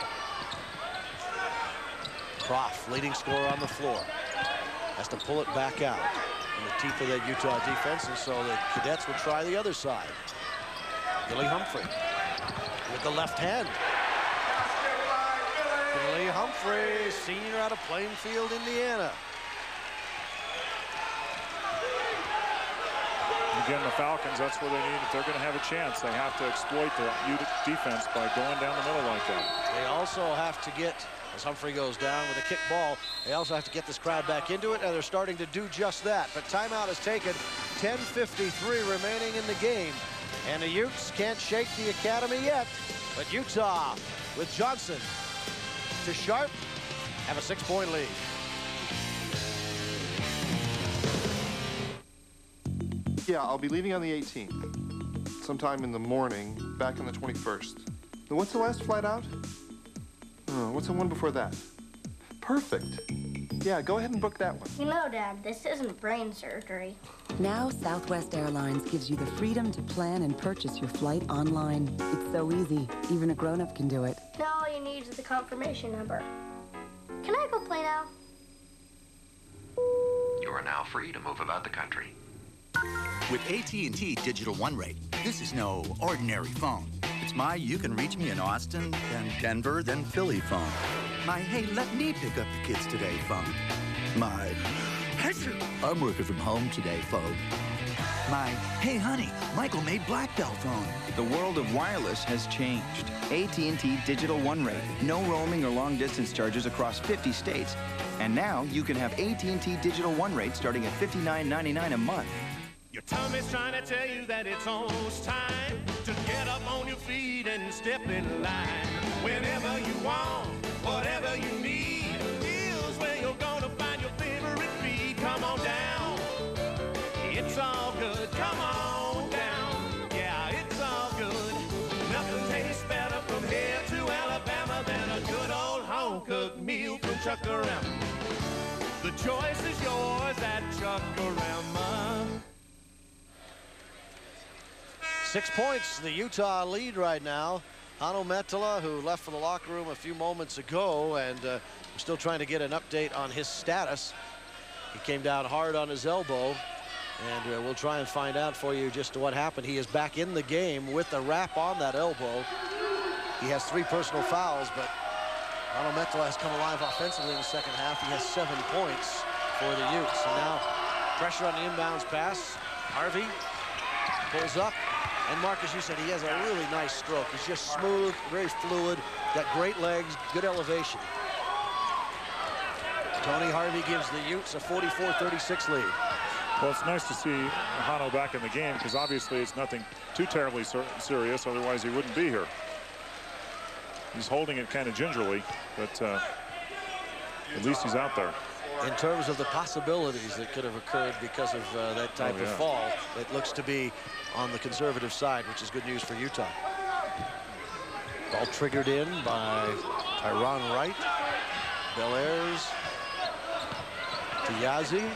Croft, leading scorer on the floor, has to pull it back out in the teeth of that Utah defense, and so the Cadets will try the other side. Billy Humphrey with the left hand. Billy Humphrey, senior out of Plainfield, Indiana. Again, the Falcons, that's where they need, if they're going to have a chance, they have to exploit the Ute defense by going down the middle like that. They also have to get, as Humphrey goes down with a kick ball, they also have to get this crowd back into it, and they're starting to do just that. But timeout is taken, ten fifty-three remaining in the game. And the Utes can't shake the Academy yet, but Utah with Johnson to Sharp have a six-point lead. Yeah, I'll be leaving on the eighteenth, sometime in the morning, back on the twenty-first. Now, what's the last flight out? Oh, what's the one before that? Perfect. Yeah, go ahead and book that one. You know, Dad, this isn't brain surgery. Now, Southwest Airlines gives you the freedom to plan and purchase your flight online. It's so easy. Even a grown-up can do it. Now all you need is the confirmation number. Can I go play now? You are now free to move about the country. With A T and T Digital One Rate, this is no ordinary phone. It's my you can reach me in Austin, then Denver, then Philly phone. My hey, let me pick up the kids today phone. My I'm working from home today phone. My hey honey, Michael made black belt phone. The world of wireless has changed. A T and T Digital One Rate. No roaming or long distance charges across fifty states. And now you can have A T and T Digital One rate starting at fifty-nine ninety-nine a month. Your tummy's trying to tell you that it's almost time to get up on your feet and step in line. Whenever you want, whatever you need, here's where you're gonna find your favorite feed. Come on down, it's all good. Come on down, yeah, it's all good. Nothing tastes better from here to Alabama than a good old home-cooked meal from Chuck-A-Rama. The choice is yours at Chuck-A-Rama. Six points, the Utah lead right now. Hanno Metala, who left for the locker room a few moments ago, and uh, we're still trying to get an update on his status. He came down hard on his elbow, and uh, we'll try and find out for you just what happened. He is back in the game with a wrap on that elbow. He has three personal fouls, but Hanno Metala has come alive offensively in the second half. He has seven points for the Utes. And now pressure on the inbounds pass. Harvey pulls up. And Mark, as you said, he has a really nice stroke. He's just smooth, very fluid, got great legs, good elevation. Tony Harvey gives the Utes a forty-four thirty-six lead. Well, it's nice to see Hanno back in the game because obviously it's nothing too terribly ser serious. Otherwise, he wouldn't be here. He's holding it kind of gingerly, but uh, at least he's out there. In terms of the possibilities that could have occurred because of uh, that type oh, yeah. of fall, it looks to be on the conservative side, which is good news for Utah. Ball triggered in by Tyron Wright. Bellairs to Yazzie.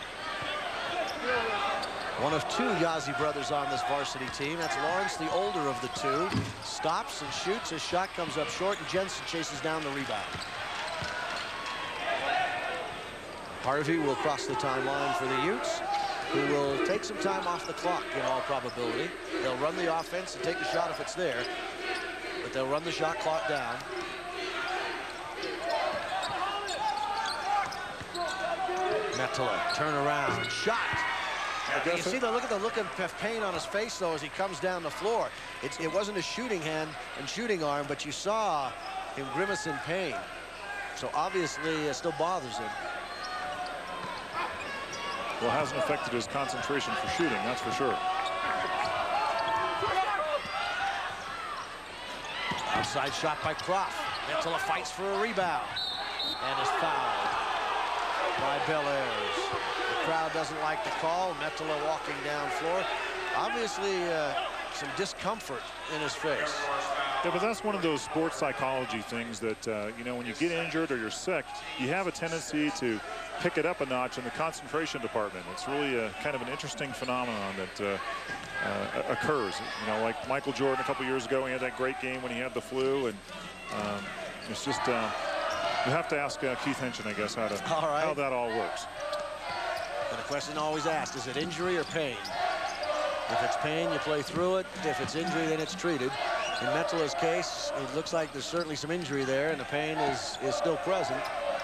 One of two Yazzie brothers on this varsity team. That's Lawrence, the older of the two. Stops and shoots. His shot comes up short, and Jensen chases down the rebound. Harvey will cross the timeline for the Utes, who will take some time off the clock in all probability. They'll run the offense and take the shot if it's there, but they'll run the shot clock down. Metala, turn around, shot. You see the look at the look of pain on his face though as he comes down the floor. It's, it wasn't a shooting hand and shooting arm, but you saw him grimace in pain. So obviously it still bothers him. Well, it hasn't affected his concentration for shooting, that's for sure. Outside shot by Croft. Metala fights for a rebound and is fouled by Bellairs. The crowd doesn't like the call. Metala walking down floor. Obviously uh, some discomfort in his face. Yeah, but that's one of those sports psychology things that, uh, you know, when you get injured or you're sick, you have a tendency to pick it up a notch in the concentration department. It's really a kind of an interesting phenomenon that uh, uh, occurs. You know, like Michael Jordan a couple years ago, he had that great game when he had the flu, and um, it's just, uh, you have to ask uh, Keith Henson, I guess, how, to, all right. how that all works. And the question always asked, is it injury or pain? If it's pain, you play through it. If it's injury, then it's treated. In Metala's case, it looks like there's certainly some injury there, and the pain is, is still present.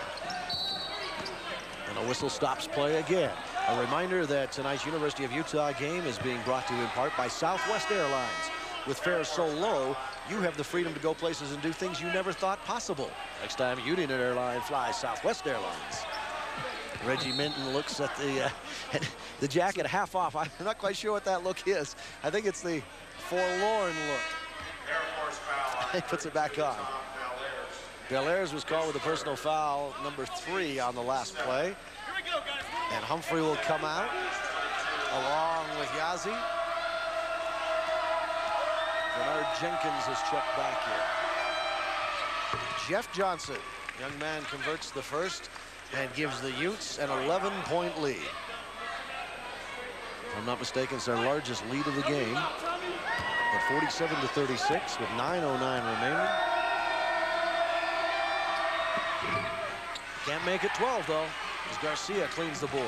And a whistle stops play again. A reminder that tonight's University of Utah game is being brought to you in part by Southwest Airlines. With fares so low, you have the freedom to go places and do things you never thought possible. Next time Union Airline flies Southwest Airlines. Reggie Minton looks at the uh, the jacket half off. I'm not quite sure what that look is. I think it's the forlorn look. Air Force foul. He puts it back on. Bellairs was called with a personal foul, number three on the last play. And Humphrey will come out along with Yazzie. Bernard Jenkins has checked back here. Jeff Johnson, young man, converts the first and gives the Utes an eleven point lead. If I'm not mistaken, it's their largest lead of the game at forty-seven to thirty-six with nine oh nine remaining. Can't make it twelve though, as Garcia cleans the board.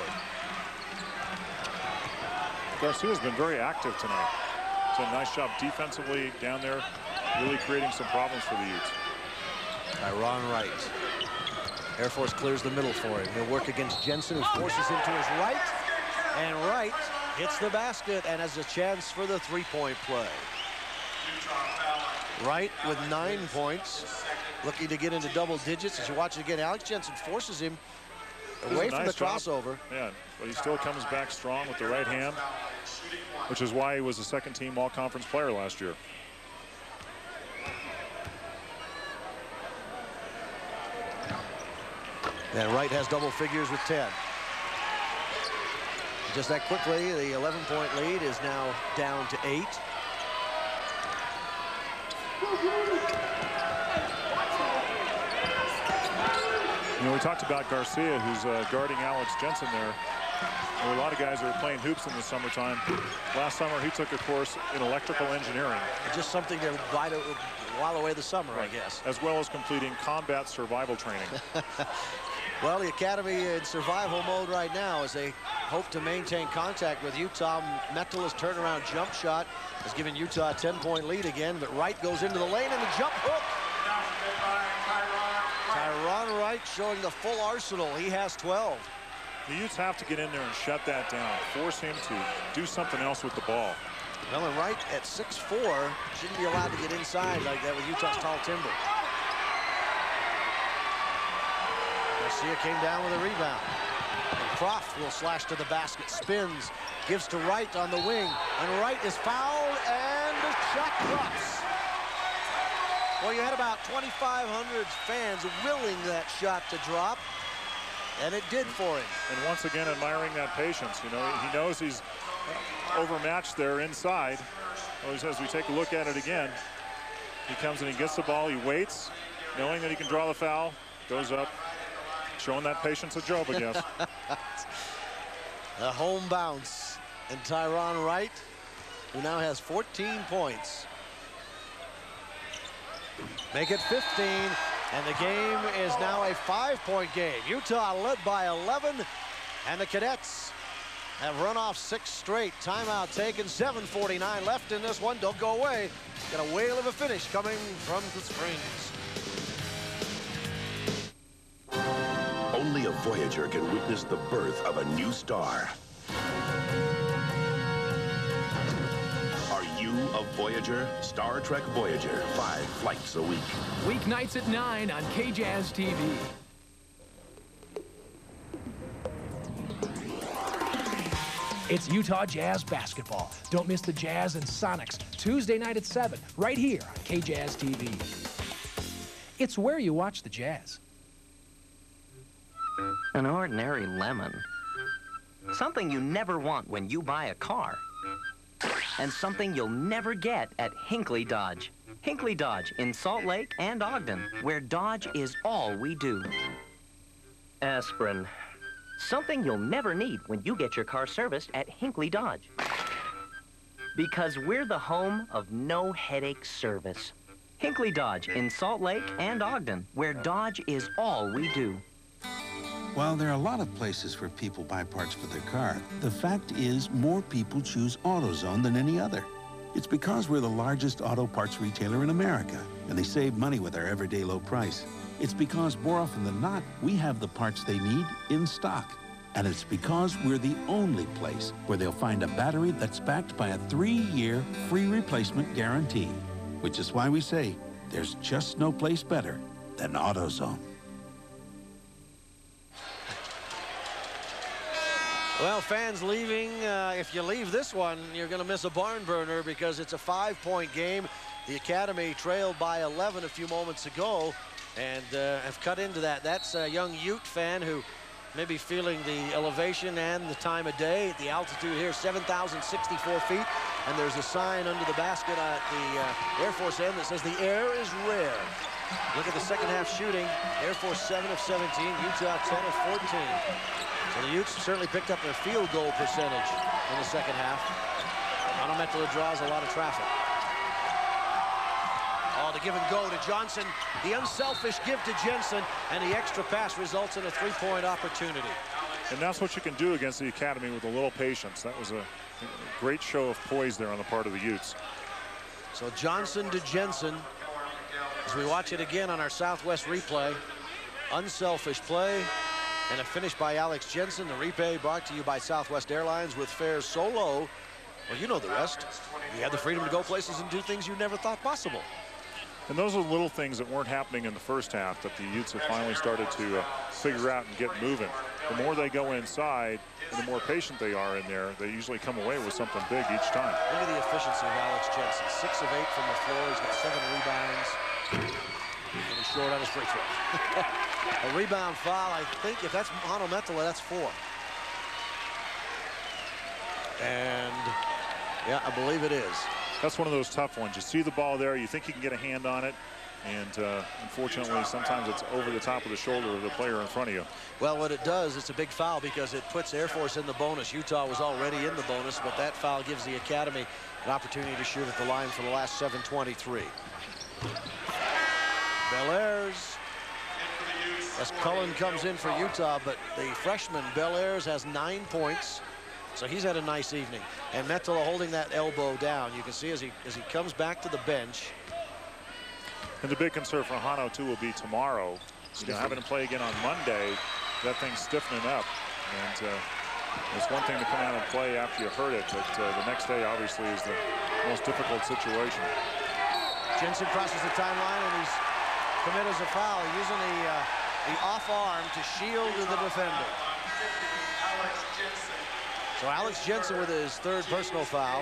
Garcia's been very active tonight. It's a nice job defensively down there, really creating some problems for the Utes. Tyron Wright. Air Force clears the middle for him. He'll work against Jensen, who forces him to his right. And Wright hits the basket and has a chance for the three-point play. Wright with nine points. looking to get into double digits. As you watch it again, Alex Jensen forces him This away is a from nice the job. crossover. Yeah, but he still comes back strong with the right hand, which is why he was a second team all-conference player last year. And Wright has double figures with ten. Just that quickly, the eleven point lead is now down to eight. You know, we talked about Garcia, who's uh, guarding Alex Jensen there. There were a lot of guys that are playing hoops in the summertime. Last summer, he took a course in electrical engineering. Just something to bide, while away the summer, Right. I guess. As well as completing combat survival training. Well, the Academy in survival mode right now as they hope to maintain contact with Utah. Metala's turnaround jump shot has given Utah a ten point lead again, but Wright goes into the lane and the jump hook. Tyron Wright showing the full arsenal. He has twelve. The Utes have to get in there and shut that down. Force him to do something else with the ball. Well, and Wright at six four shouldn't be allowed to get inside like that with Utah's tall timber. Garcia came down with a rebound. And Croft will slash to the basket, spins, gives to Wright on the wing. And Wright is fouled and the shot drops. Well, you had about twenty-five hundred fans willing that shot to drop, and it did for him. And once again, admiring that patience. You know, he knows he's overmatched there inside. Well, as we take a look at it again, he comes and he gets the ball, he waits, knowing that he can draw the foul, goes up, showing that patience of Job, I guess. A home bounce, and Tyron Wright, who now has fourteen points. Make it fifteen, and the game is now a five point game. Utah led by eleven, and the Cadets have run off six straight. Timeout taken, seven forty-nine left in this one. Don't go away. Got a whale of a finish coming from the Springs. Only a Voyager can witness the birth of a new star. Are you a Voyager? Star Trek Voyager, five flights a week. Weeknights at nine on K Jazz T V. It's Utah Jazz basketball. Don't miss the Jazz and Sonics Tuesday night at seven, right here on K Jazz T V. It's where you watch the Jazz. An ordinary lemon. Something you never want when you buy a car. And something you'll never get at Hinckley Dodge. Hinckley Dodge in Salt Lake and Ogden, where Dodge is all we do. Aspirin. Something you'll never need when you get your car serviced at Hinckley Dodge. Because we're the home of no headache service. Hinckley Dodge in Salt Lake and Ogden, where Dodge is all we do. While there are a lot of places where people buy parts for their car, the fact is more people choose AutoZone than any other. It's because we're the largest auto parts retailer in America, and they save money with our everyday low price. It's because more often than not, we have the parts they need in stock. And it's because we're the only place where they'll find a battery that's backed by a three-year free replacement guarantee. Which is why we say, there's just no place better than AutoZone. Well, fans leaving, uh, if you leave this one, you're going to miss a barn burner because it's a five point game. The Academy trailed by eleven a few moments ago and uh, have cut into that. That's a young Ute fan who may be feeling the elevation and the time of day. The altitude here, seven thousand sixty-four feet. And there's a sign under the basket at the uh, Air Force end that says the air is rare. Look at the second half shooting. Air Force seven of seventeen, Utah ten of fourteen. So the Utes certainly picked up their field goal percentage in the second half. Monumental draws a lot of traffic. Oh, the give and go to Johnson. The unselfish give to Jensen, and the extra pass results in a three-point opportunity. And that's what you can do against the Academy with a little patience. That was a great show of poise there on the part of the Utes. So Johnson to Jensen. As we watch it again on our Southwest replay, unselfish play and a finish by Alex Jensen. The replay brought to you by Southwest Airlines with fares so low. Well, you know the rest. You had the freedom to go places and do things you never thought possible. And those are little things that weren't happening in the first half that the Utes have finally started to uh, figure out and get moving. The more they go inside and the more patient they are in there, they usually come away with something big each time. Look at the efficiency of Alex Jensen. Six of eight from the floor. He's got seven rebounds. And he's short on his free throw. A rebound foul, I think, if that's Hano Metala, that's four. And, yeah, I believe it is. That's one of those tough ones. You see the ball there, you think you can get a hand on it, and uh, unfortunately, sometimes it's over the top of the shoulder of the player in front of you. Well, what it does, it's a big foul because it puts Air Force in the bonus. Utah was already in the bonus, but that foul gives the Academy an opportunity to shoot at the line for the last seven twenty-three. Bellairs, as Cullen comes in for Utah, but the freshman Bellairs has nine points. So he's had a nice evening. And Metala holding that elbow down. You can see as he as he comes back to the bench. And the big concern for Hano, too, will be tomorrow. You know, having him play again on Monday, that thing's stiffening up. And uh, it's one thing to come out and play after you hurt it, but uh, the next day, obviously, is the most difficult situation. Jensen crosses the timeline, and he's committed as a foul, using the, uh, the off arm to shield the defender. So Alex Jensen with his third personal foul.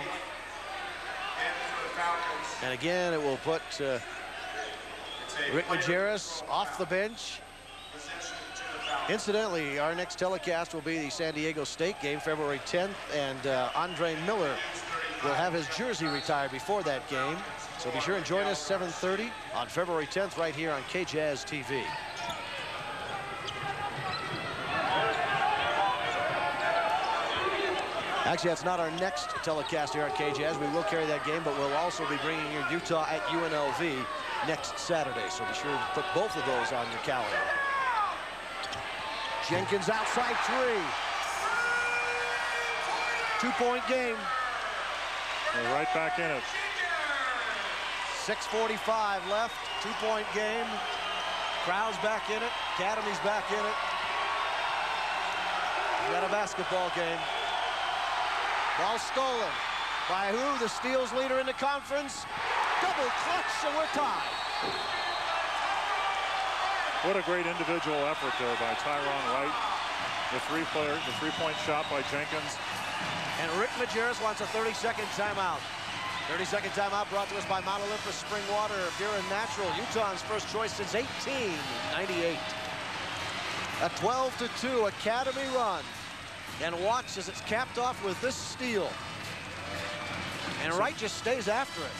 And again, it will put uh, Rick Majerus off the bench. Incidentally, our next telecast will be the San Diego State game, February tenth, and uh, Andre Miller will have his jersey retired before that game. So be sure and join us seven thirty on February tenth right here on K Jazz T V. Actually, that's not our next telecast here on K Jazz. We will carry that game, but we'll also be bringing you Utah at U N L V next Saturday. So be sure to put both of those on your calendar. Jenkins outside three. Two-point game. They're right back in it. six forty-five left. Two-point game. Crowd's back in it. Academy's back in it. We got a basketball game. Ball stolen by who? The steals leader in the conference. Double clutch, so we're tied. What a great individual effort there by Tyron Wright. The three player, the three-point shot by Jenkins. And Rick Majerus wants a thirty-second timeout. thirty-second timeout brought to us by Mount Olympus Spring Water, Pure and Natural. Utah's first choice since eighteen ninety-eight. A twelve to two Academy run. And watch as it's capped off with this steal. And Wright just stays after it.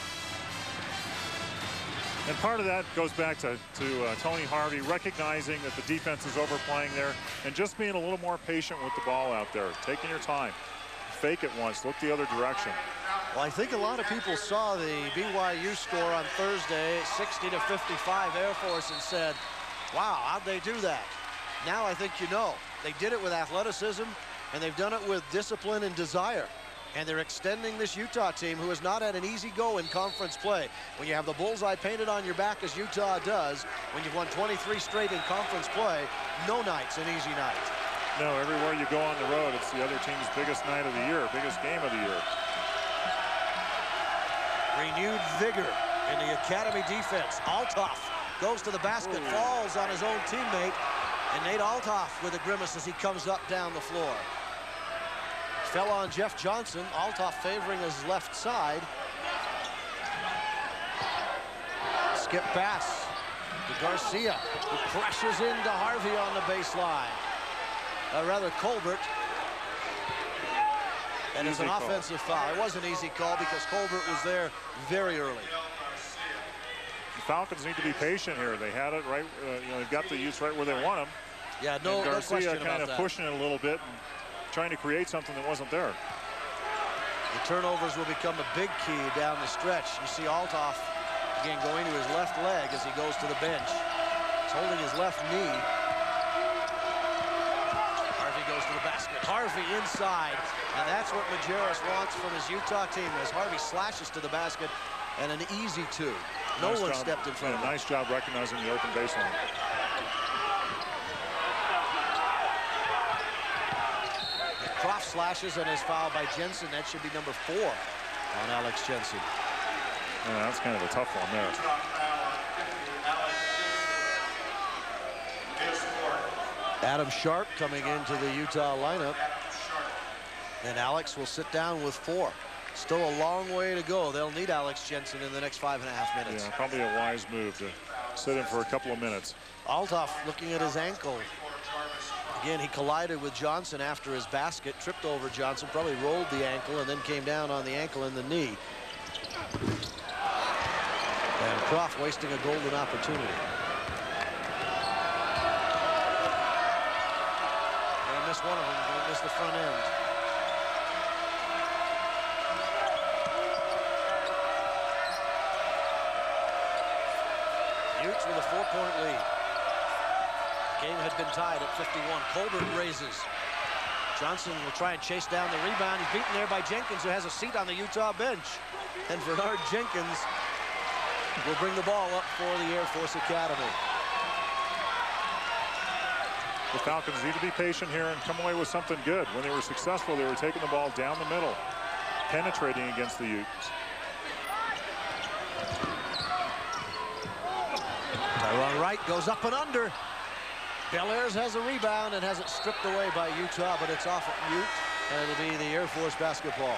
And part of that goes back to, to uh, Tony Harvey recognizing that the defense is overplaying there and just being a little more patient with the ball out there, taking your time. Fake it once, look the other direction. Well, I think a lot of people saw the B Y U score on Thursday, sixty to fifty-five Air Force, and said, wow, how'd they do that? Now I think you know. They did it with athleticism, and they've done it with discipline and desire. And they're extending this Utah team, who has not had an easy go in conference play. When you have the bullseye painted on your back, as Utah does, when you've won twenty-three straight in conference play, no night's an easy night. No, everywhere you go on the road, it's the other team's biggest night of the year, biggest game of the year. Renewed vigor in the Academy defense. Althoff goes to the basket, Ooh. falls on his own teammate, and Nate Althoff with a grimace as he comes up down the floor. Fell on Jeff Johnson. Althoff favoring his left side. Skip pass to Garcia, who crashes into Harvey on the baseline. Uh, rather, Colbert. And it's an offensive foul. It was an easy call because Colbert was there very early. The Falcons need to be patient here. They had it right, uh, you know, they've got the Utes right where they want them. Yeah, no, and Garcia no question kind about of that. pushing it a little bit and trying to create something that wasn't there. The turnovers will become a big key down the stretch. You see Althoff again going to his left leg as he goes to the bench. He's holding his left knee. Harvey goes to the basket. Harvey inside, and that's what Majerus wants from his Utah team as Harvey slashes to the basket, and an easy two. No nice one job. stepped in front yeah, of him. Nice job recognizing the open baseline. Croft slashes and is fouled by Jensen. That should be number four on Alex Jensen. Yeah, that's kind of a tough one there. Adam Sharp coming into the Utah lineup. And Alex will sit down with four. Still a long way to go. They'll need Alex Jensen in the next five and a half minutes. Yeah, probably a wise move to sit in for a couple of minutes. Althoff looking at his ankle. Again, he collided with Johnson after his basket, tripped over Johnson, probably rolled the ankle, and then came down on the ankle and the knee. And Croft wasting a golden opportunity. They miss one of them, they miss the front end. Utes with a four-point lead. Game had been tied at fifty-one. Colbert raises. Johnson will try and chase down the rebound. He's beaten there by Jenkins, who has a seat on the Utah bench. And Bernard Jenkins will bring the ball up for the Air Force Academy. The Falcons need to be patient here and come away with something good. When they were successful, they were taking the ball down the middle, penetrating against the Utes. Tyron Wright goes up and under. Belair's has a rebound and has it stripped away by Utah, but it's off at Ute, and it'll be the Air Force basketball.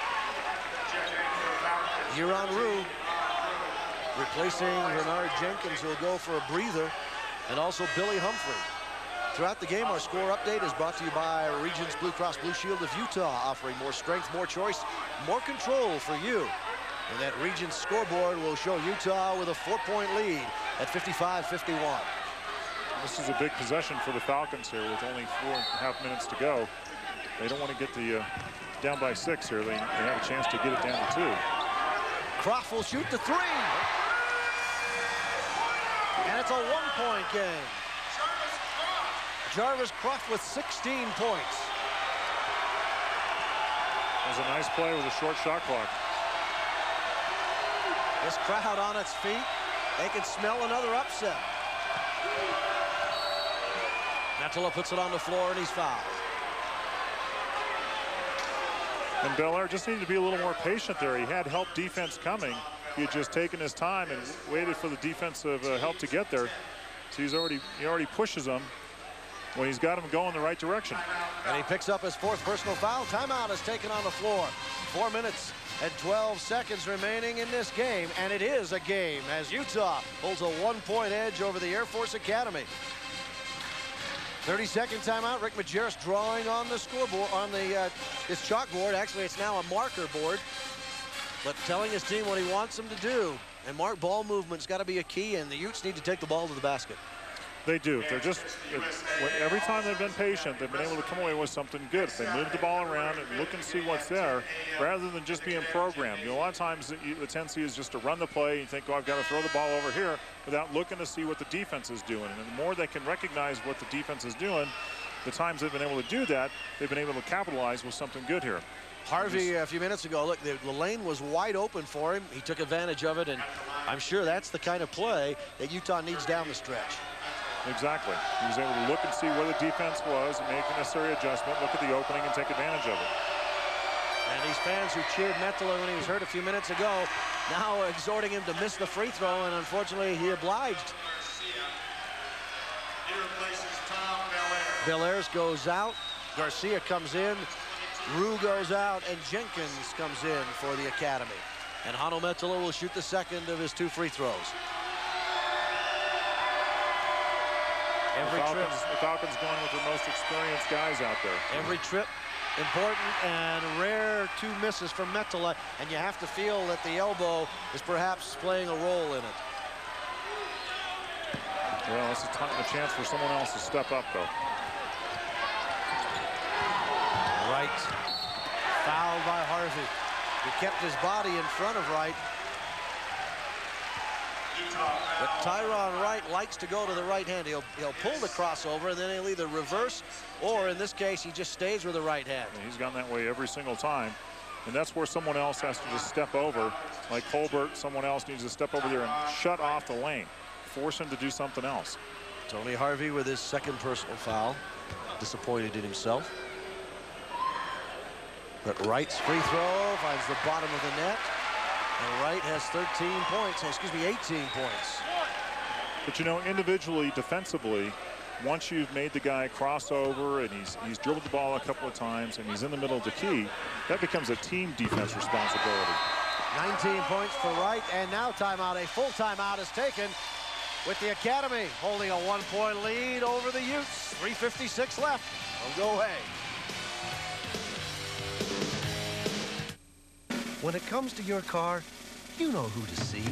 Huron Rue replacing Bernard Jenkins, who will go for a breather, and also Billy Humphrey. Throughout the game, our score update is brought to you by Regents Blue Cross Blue Shield of Utah, offering more strength, more choice, more control for you. And that Regents scoreboard will show Utah with a four-point lead at fifty-five fifty-one. This is a big possession for the Falcons here with only four and a half minutes to go. They don't want to get the uh, down by six here. They, they have a chance to get it down to two. Croft will shoot the three. And it's a one-point game. Jarvis Croft with sixteen points. It was a nice play with a short shot clock. This crowd on its feet. They can smell another upset. Metala puts it on the floor and he's fouled. And Belair just needed to be a little more patient there. He had help defense coming. He had just taken his time and waited for the defensive uh, help to get there. So he's already he already pushes them when he's got him going the right direction. And he picks up his fourth personal foul. Timeout is taken on the floor. Four minutes and twelve seconds remaining in this game, and it is a game as Utah holds a one-point edge over the Air Force Academy. thirty second timeout. Rick Majerus drawing on the scoreboard, on the uh, his chalkboard. Actually, it's now a marker board, but telling his team what he wants them to do. And mark ball movement's got to be a key, and the Utes need to take the ball to the basket. They do. They're just, every time they've been patient, they've been able to come away with something good. If they move the ball around and look and see what's there, rather than just being programmed. You know, a lot of times the, the tendency is just to run the play. You think, oh, I've got to throw the ball over here without looking to see what the defense is doing. And the more they can recognize what the defense is doing, the times they've been able to do that, they've been able to capitalize with something good here. Harvey, a few minutes ago, look, the, the lane was wide open for him. He took advantage of it, and I'm sure that's the kind of play that Utah needs down the stretch. Exactly. He was able to look and see where the defense was and make the necessary adjustment, look at the opening, and take advantage of it. And these fans who cheered Metala when he was hurt a few minutes ago, now exhorting him to miss the free throw, and unfortunately, he obliged. Belair's goes out. Garcia comes in. Rue goes out, and Jenkins comes in for the Academy. And Hano Metala will shoot the second of his two free throws. Every the Falcons, trip. the Falcons going with the most experienced guys out there. Every trip important, and rare two misses from Metala, and you have to feel that the elbow is perhaps playing a role in it. Well, it's a, a chance for someone else to step up, though. Wright fouled by Harvey. He kept his body in front of Wright. But Tyron Wright likes to go to the right hand. He'll, he'll pull the crossover, and then he'll either reverse, or in this case, he just stays with the right hand. And he's gone that way every single time. And that's where someone else has to just step over. Like Colbert, someone else needs to step over there and shut off the lane. Force him to do something else. Tony Harvey with his second personal foul. Disappointed in himself. But Wright's free throw finds the bottom of the net. And Wright has thirteen points, excuse me, eighteen points. But you know, individually, defensively, once you've made the guy cross over and he's he's dribbled the ball a couple of times and he's in the middle of the key, that becomes a team defense responsibility. nineteen points for Wright, and now timeout. A full timeout is taken with the Academy holding a one-point lead over the Utes. three fifty-six left. They'll go away. When it comes to your car, you know who to see.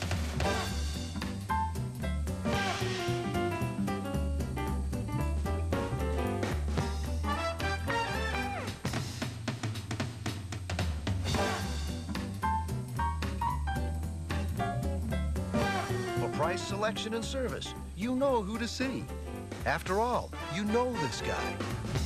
For price, selection, and service, you know who to see. After all, you know this guy.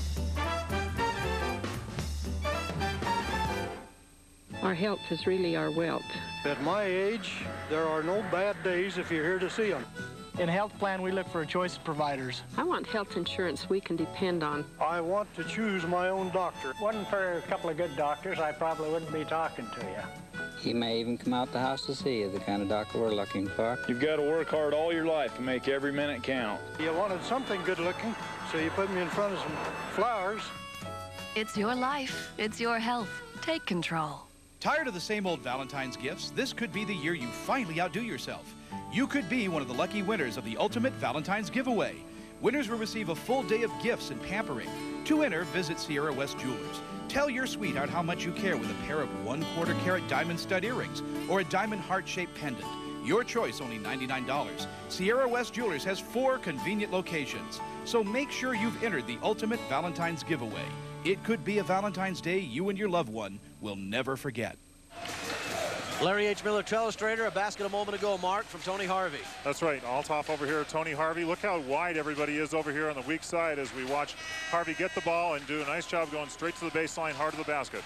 Our health is really our wealth. At my age, there are no bad days if you're here to see them. In Health Plan, we look for a choice of providers. I want health insurance we can depend on. I want to choose my own doctor. Wasn't for a couple of good doctors, I probably wouldn't be talking to you. He may even come out the house to see you, the kind of doctor we're looking for. You've got to work hard all your life and make every minute count. You wanted something good looking, so you put me in front of some flowers. It's your life. It's your health. Take control. Tired of the same old Valentine's gifts? This could be the year you finally outdo yourself. You could be one of the lucky winners of the Ultimate Valentine's Giveaway. Winners will receive a full day of gifts and pampering. To enter, visit Sierra West Jewelers. Tell your sweetheart how much you care with a pair of one-quarter carat diamond stud earrings or a diamond heart-shaped pendant. Your choice, only ninety-nine dollars. Sierra West Jewelers has four convenient locations. So make sure you've entered the Ultimate Valentine's Giveaway. It could be a Valentine's Day you and your loved one will never forget. Larry H. Miller Telestrator, a basket a moment ago, Mark, from Tony Harvey. That's right. Althoff over here, Tony Harvey. Look how wide everybody is over here on the weak side as we watch Harvey get the ball and do a nice job going straight to the baseline, hard to the basket.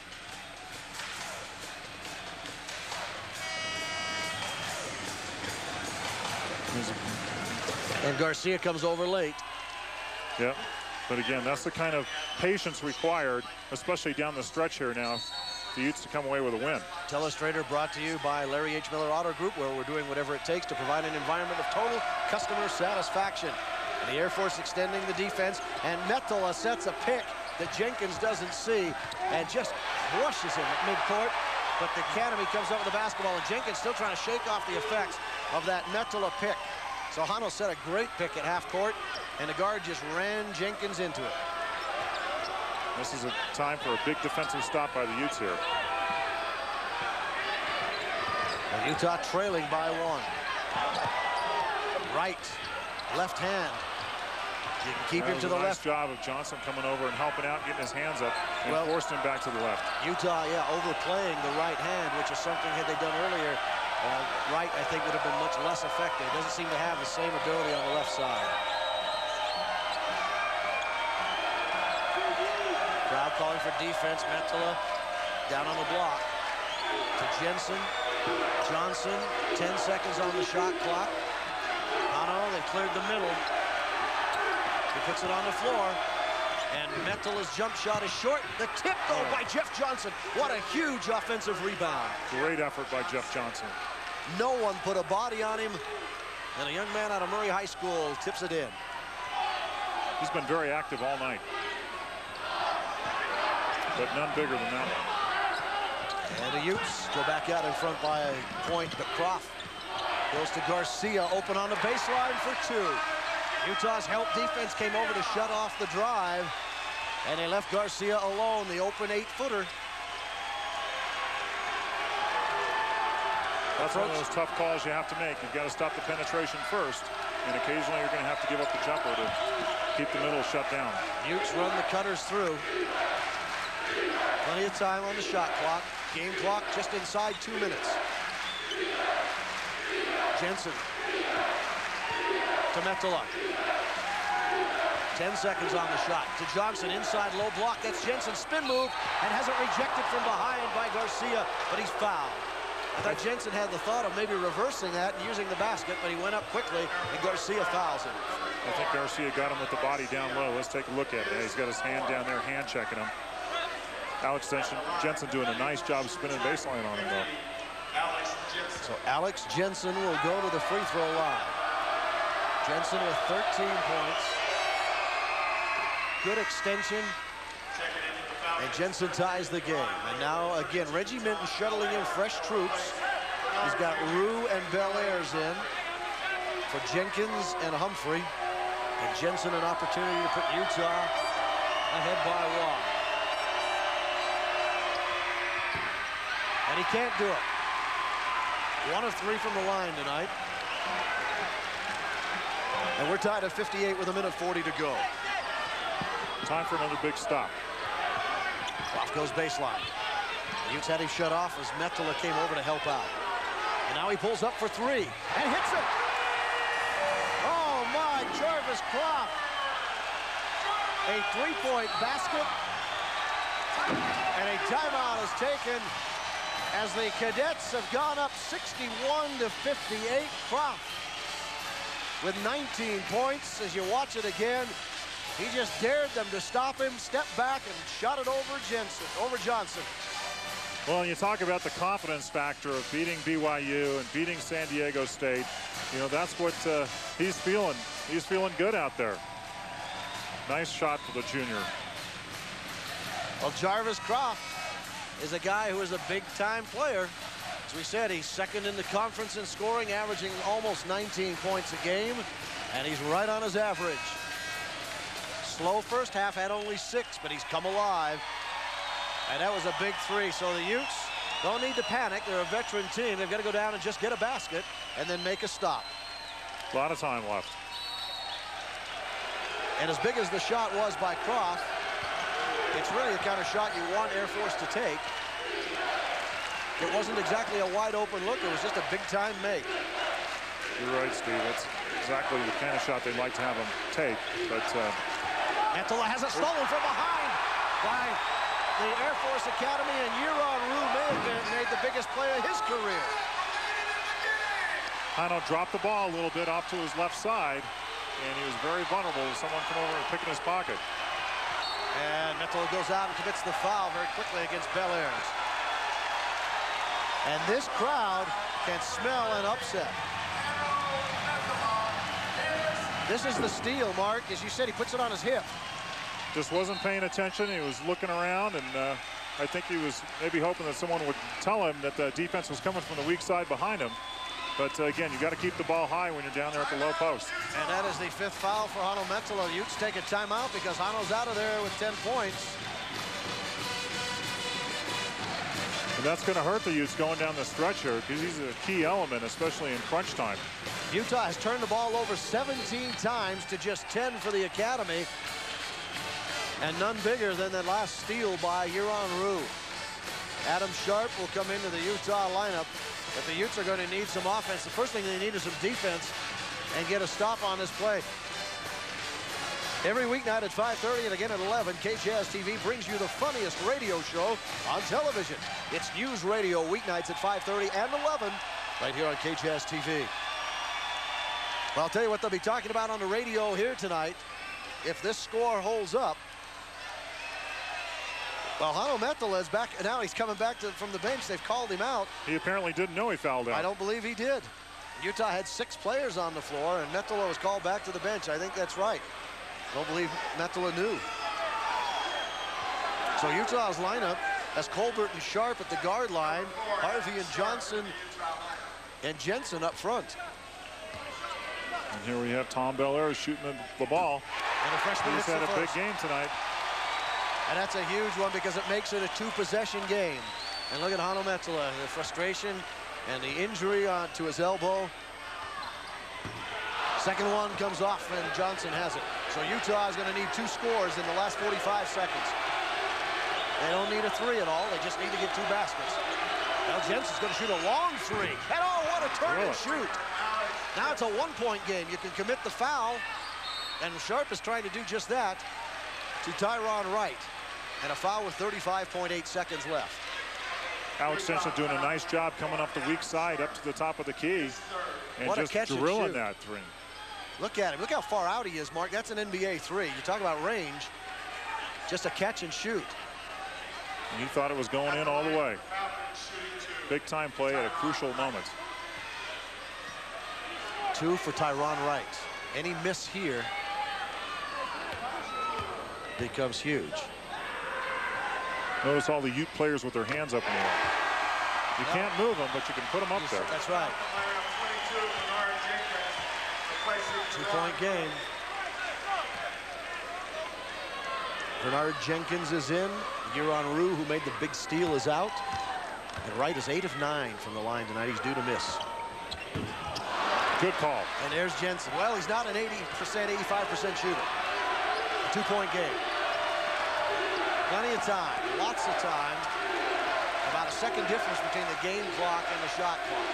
And Garcia comes over late. Yep. But again, that's the kind of patience required, especially down the stretch here now, the Utes to come away with a win. Telestrator brought to you by Larry H. Miller Auto Group, where we're doing whatever it takes to provide an environment of total customer satisfaction. And the Air Force extending the defense, and Metala sets a pick that Jenkins doesn't see and just brushes him at midcourt. But the Academy comes up with the basketball, and Jenkins still trying to shake off the effects of that Metala pick. So Hano set a great pick at half court, and the guard just ran Jenkins into it. This is a time for a big defensive stop by the Utes here. And Utah trailing by one. Right, left hand. You can keep him to the left. Nice job of Johnson coming over and helping out, getting his hands up, and well, forced him back to the left. Utah, yeah, overplaying the right hand, which is something had they done earlier. Uh, right, I think, would have been much less effective. Doesn't seem to have the same ability on the left side. Crowd calling for defense. Metala down on the block. To Jensen. Johnson, ten seconds on the shot clock. Hano, they cleared the middle. He puts it on the floor. And Metala's jump shot is short. The tip, though, oh. by Jeff Johnson. What a huge offensive rebound. Great effort by Jeff Johnson. No one put a body on him. And a young man out of Murray High School tips it in. He's been very active all night. But none bigger than that one. And the Utes go back out in front by a point, but Croft goes to Garcia, open on the baseline for two. Utah's help defense came over to shut off the drive, and they left Garcia alone, the open eight-footer. That's one of those tough calls you have to make. You've got to stop the penetration first, and occasionally you're going to have to give up the jumper to keep the middle shut down. Utes run the cutters through. Plenty of time on the shot clock. Game clock just inside two minutes. Jensen to Metala. Ten seconds on the shot. To Johnson, inside low block. That's Jensen's spin move, and has it rejected from behind by Garcia, but he's fouled. I thought Jensen had the thought of maybe reversing that and using the basket, but he went up quickly, and Garcia fouls him. I think Garcia got him with the body down low. Let's take a look at it. He's got his hand down there, hand checking him. Alex Jensen, Jensen doing a nice job spinning baseline on him, though. So Alex Jensen will go to the free throw line. Jensen with thirteen points, good extension. And Jensen ties the game. And now, again, Reggie Minton shuttling in fresh troops. He's got Rue and Bellairs in for Jenkins and Humphrey. And Jensen an opportunity to put Utah ahead by one. And he can't do it. One of three from the line tonight. And we're tied at fifty-eight with a minute forty to go. Time for another big stop. Off goes baseline. The Utes had him shut off as Metala came over to help out. And now he pulls up for three and hits it. Oh my, Jarvis Croft. A three-point basket. And a timeout is taken as the Cadets have gone up sixty-one to fifty-eight. Croft with nineteen points. As you watch it again, he just dared them to stop him, step back, and shot it over Jensen, over Johnson. Well, you talk about the confidence factor of beating B Y U and beating San Diego State. You know, that's what uh, he's feeling. He's feeling good out there. Nice shot for the junior. Well, Jarvis Croft is a guy who is a big-time player. As we said, he's second in the conference in scoring, averaging almost nineteen points a game, and he's right on his average. Slow first half, had only six, but he's come alive. And that was a big three. So the Utes don't need to panic. They're a veteran team. They've got to go down and just get a basket and then make a stop. A lot of time left. And as big as the shot was by Croft, it's really the kind of shot you want Air Force to take. It wasn't exactly a wide open look. It was just a big time make. You're right, Steve. That's exactly the kind of shot they'd like to have him take. But uh, Metala has it stolen from behind by the Air Force Academy, and Yeron Rue may have been, made the biggest play of his career. Hano dropped the ball a little bit off to his left side, and he was very vulnerable to someone come over and pick in his pocket. And Metala goes out and commits the foul very quickly against Bellairs. And this crowd can smell an upset. This is the steal, Mark. As you said, he puts it on his hip. Just wasn't paying attention. He was looking around, and uh, I think he was maybe hoping that someone would tell him that the defense was coming from the weak side behind him. But uh, again, you got to keep the ball high when you're down there at the low post. And that is the fifth foul for Hano Metala. The Utes take a timeout because Hano's out of there with ten points. And that's going to hurt the Utes going down the stretch here because he's a key element, especially in crunch time. Utah has turned the ball over seventeen times to just ten for the Academy. And none bigger than that last steal by Yeron Rue. Adam Sharp will come into the Utah lineup. But the Utes are going to need some offense. The first thing they need is some defense and get a stop on this play. Every weeknight at five thirty and again at eleven, K J A Z T V brings you the funniest radio show on television. It's News Radio weeknights at five thirty and eleven right here on K J A Z T V. Well, I'll tell you what they'll be talking about on the radio here tonight. If this score holds up, well, Hano Metala is back. Now he's coming back to, from the bench. They've called him out. He apparently didn't know he fouled out. I don't believe he did. Utah had six players on the floor, and Metala was called back to the bench. I think that's right. I don't believe Metala knew. So Utah's lineup has Colbert and Sharp at the guard line, Harvey and Johnson and Jensen up front. And here we have Tom Bellairs shooting the, the ball. And the freshman He's hits had the a first. big game tonight. And that's a huge one because it makes it a two-possession game. And look at Hano Metala, the frustration and the injury uh, to his elbow. Second one comes off, and Johnson has it. So Utah is going to need two scores in the last forty-five seconds. They don't need a three at all. They just need to get two baskets. Now Jensen's going to shoot a long three. And oh, what a turn and shoot. Now it's a one-point game. You can commit the foul, and Sharp is trying to do just that to Tyron Wright. And a foul with thirty-five point eight seconds left. Alex Jensen doing a nice job coming up the weak side up to the top of the key and what just a catch drilling and shoot. that three. Look at him. Look how far out he is, Mark. That's an N B A three. You talk about range. Just a catch and shoot. And he thought it was going in all the way. Big time play at a crucial moment. Two for Tyron Wright. Any miss here, becomes huge. Notice all the Ute players with their hands up in the air. You No. can't move them, but you can put them up there. That's right. Two-point game. Bernard Jenkins is in. Giron Rue, who made the big steal, is out. And Wright is eight of nine from the line tonight. He's due to miss. Good call. And there's Jensen. Well, he's not an eighty percent, eighty-five percent shooter. A two-point game. Plenty of time, lots of time. About a second difference between the game clock and the shot clock.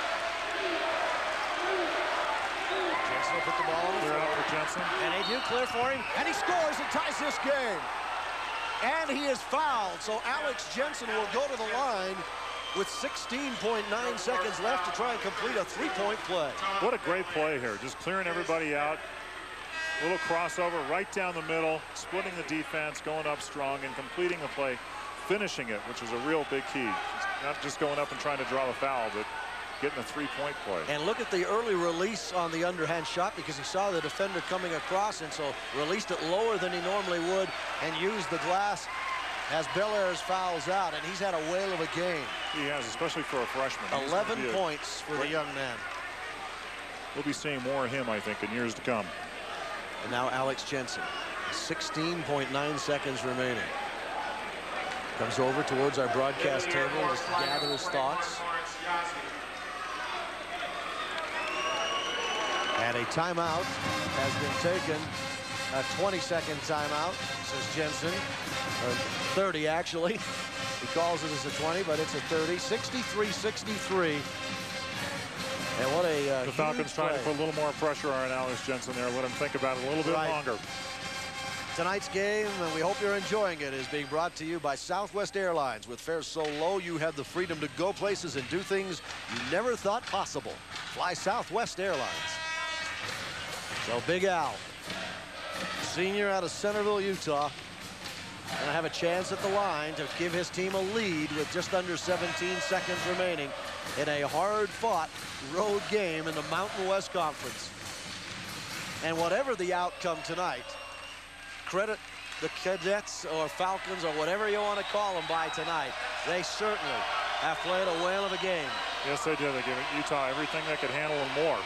Jensen will put the ball on the Clear floor. out for Jensen. And they do clear for him, and he scores and ties this game. And he is fouled, so Alex Jensen will go to the line with sixteen point nine seconds left to try and complete a three-point play. What a great play here. Just clearing everybody out. A little crossover right down the middle, splitting the defense, going up strong, and completing the play, finishing it, which was a real big key. Not just going up and trying to draw the foul, but getting a three-point play. And look at the early release on the underhand shot, because he saw the defender coming across, and so released it lower than he normally would and used the glass as Belair's fouls out, and he's had a whale of a game. He has, especially for a freshman. He's eleven gonna be a points for the young man. We'll be seeing more of him, I think, in years to come. And now Alex Jensen, sixteen point nine seconds remaining. Comes over towards our broadcast table just to gather his thoughts. And a timeout has been taken, a twenty second timeout, says Jensen, or thirty actually. He calls it as a twenty, but it's a thirty, sixty-three sixty-three. And what a uh, The Falcons trying to put a little more pressure on Alex Jensen there, let him think about it a little bit Right. longer. Tonight's game, and we hope you're enjoying it, is being brought to you by Southwest Airlines. With fares so low, you have the freedom to go places and do things you never thought possible. Fly Southwest Airlines. So Big Al, senior out of Centerville, Utah, gonna have a chance at the line to give his team a lead with just under seventeen seconds remaining in a hard-fought road game in the Mountain West Conference. And whatever the outcome tonight, credit the Cadets or Falcons or whatever you want to call them by tonight. They certainly have played a whale of a game. Yes, they did. They gave Utah everything they could handle and more.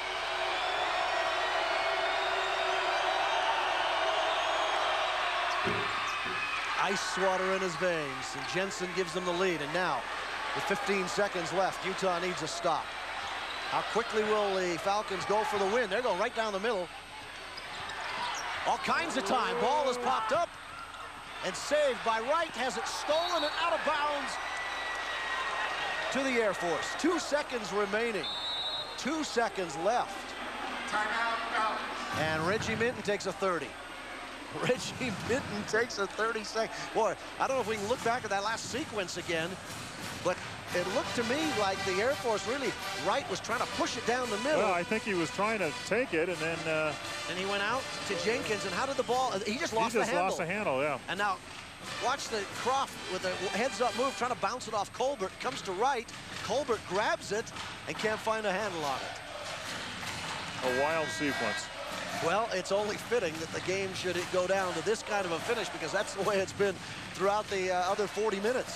Ice water in his veins, and Jensen gives them the lead. And now, with fifteen seconds left, Utah needs a stop. How quickly will the Falcons go for the win? They're going right down the middle. All kinds of time. Ball has popped up and saved by Wright. Has it stolen and out of bounds to the Air Force. Two seconds remaining. Two seconds left. And Reggie Minton takes a thirty. Reggie Minton takes a thirty second. Boy, I don't know if we can look back at that last sequence again, but it looked to me like the Air Force really, Wright was trying to push it down the middle. Well, I think he was trying to take it, and then uh, and he went out to Jenkins, and how did the ball, he just lost he just the handle. lost the handle, yeah. And now watch the Croft with a heads-up move, trying to bounce it off Colbert. Comes to Wright. Colbert grabs it and can't find a handle on it. A wild sequence. Well, it's only fitting that the game should go down to this kind of a finish, because that's the way it's been throughout the uh, other forty minutes.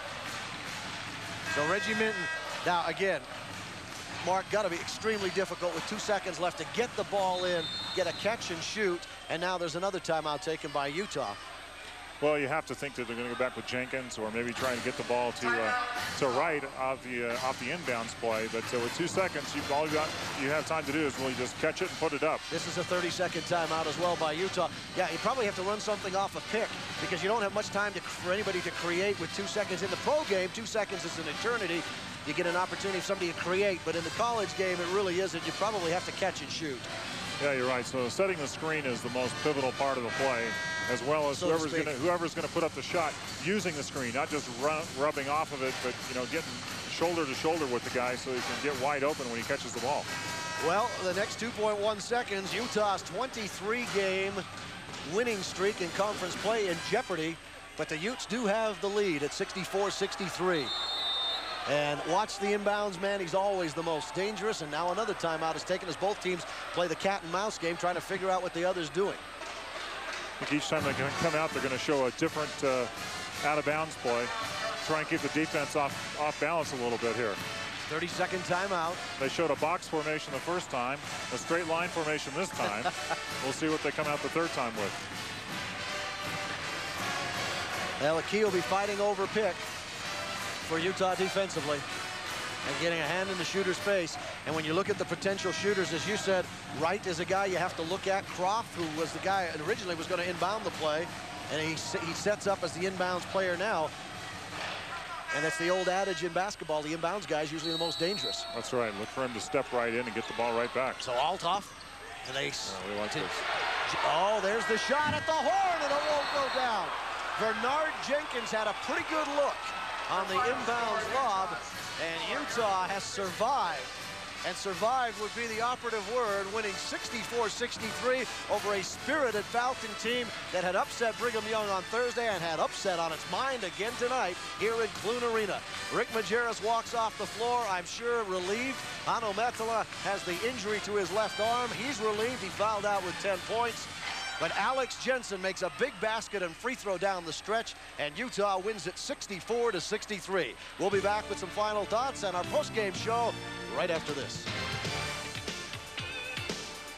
So Reggie Minton, now again, Mark, got to be extremely difficult with two seconds left to get the ball in, get a catch and shoot, and now there's another timeout taken by Utah. Well, you have to think that they're going to go back with Jenkins, or maybe trying to get the ball to uh, to Wright off the uh, off the inbounds play. But uh, with two seconds, you all you got you have time to do is really just catch it and put it up. This is a thirty second timeout as well by Utah. Yeah, you probably have to run something off a pick, because you don't have much time to, for anybody to create with two seconds. In the pro game, two seconds is an eternity. You get an opportunity for somebody to create, but in the college game, it really isn't. You probably have to catch and shoot. Yeah, you're right. So setting the screen is the most pivotal part of the play, as well as So to whoever's speak. going to whoever's going to put up the shot using the screen, not just run, rubbing off of it, but you know, getting shoulder to shoulder with the guy so he can get wide open when he catches the ball. Well, the next two point one seconds, Utah's twenty-three game winning streak in conference play in jeopardy, but the Utes do have the lead at sixty-four sixty-three. And watch the inbounds man, he's always the most dangerous, and now another timeout is taken as both teams play the cat and mouse game, trying to figure out what the other's doing. I think each time they can come out, they're going to show a different uh, out-of-bounds play. Try and keep the defense off, off balance a little bit here. thirty second timeout. They showed a box formation the first time, a straight line formation this time. We'll see what they come out the third time with. Well, a key will be fighting over pick for Utah defensively and getting a hand in the shooter's face. And when you look at the potential shooters, as you said, Wright is a guy you have to look at. Croft, who was the guy that originally was going to inbound the play, and he, he sets up as the inbounds player now. And that's the old adage in basketball, the inbounds guy is usually the most dangerous. That's right. Look for him to step right in and get the ball right back. So Althoff, and they... Oh, we like this. Oh, there's the shot at the horn, and it won't go down. Bernard Jenkins had a pretty good look on the inbounds lob, and Utah has survived. And survived would be the operative word, winning sixty-four sixty-three over a spirited Falcon team that had upset Brigham Young on Thursday and had upset on its mind again tonight here in Clune Arena. Rick Majerus walks off the floor, I'm sure relieved. Hanno Metala has the injury to his left arm. He's relieved. He fouled out with ten points. But Alex Jensen makes a big basket and free throw down the stretch, and Utah wins it sixty-four to sixty-three. We'll be back with some final thoughts on our post-game show right after this.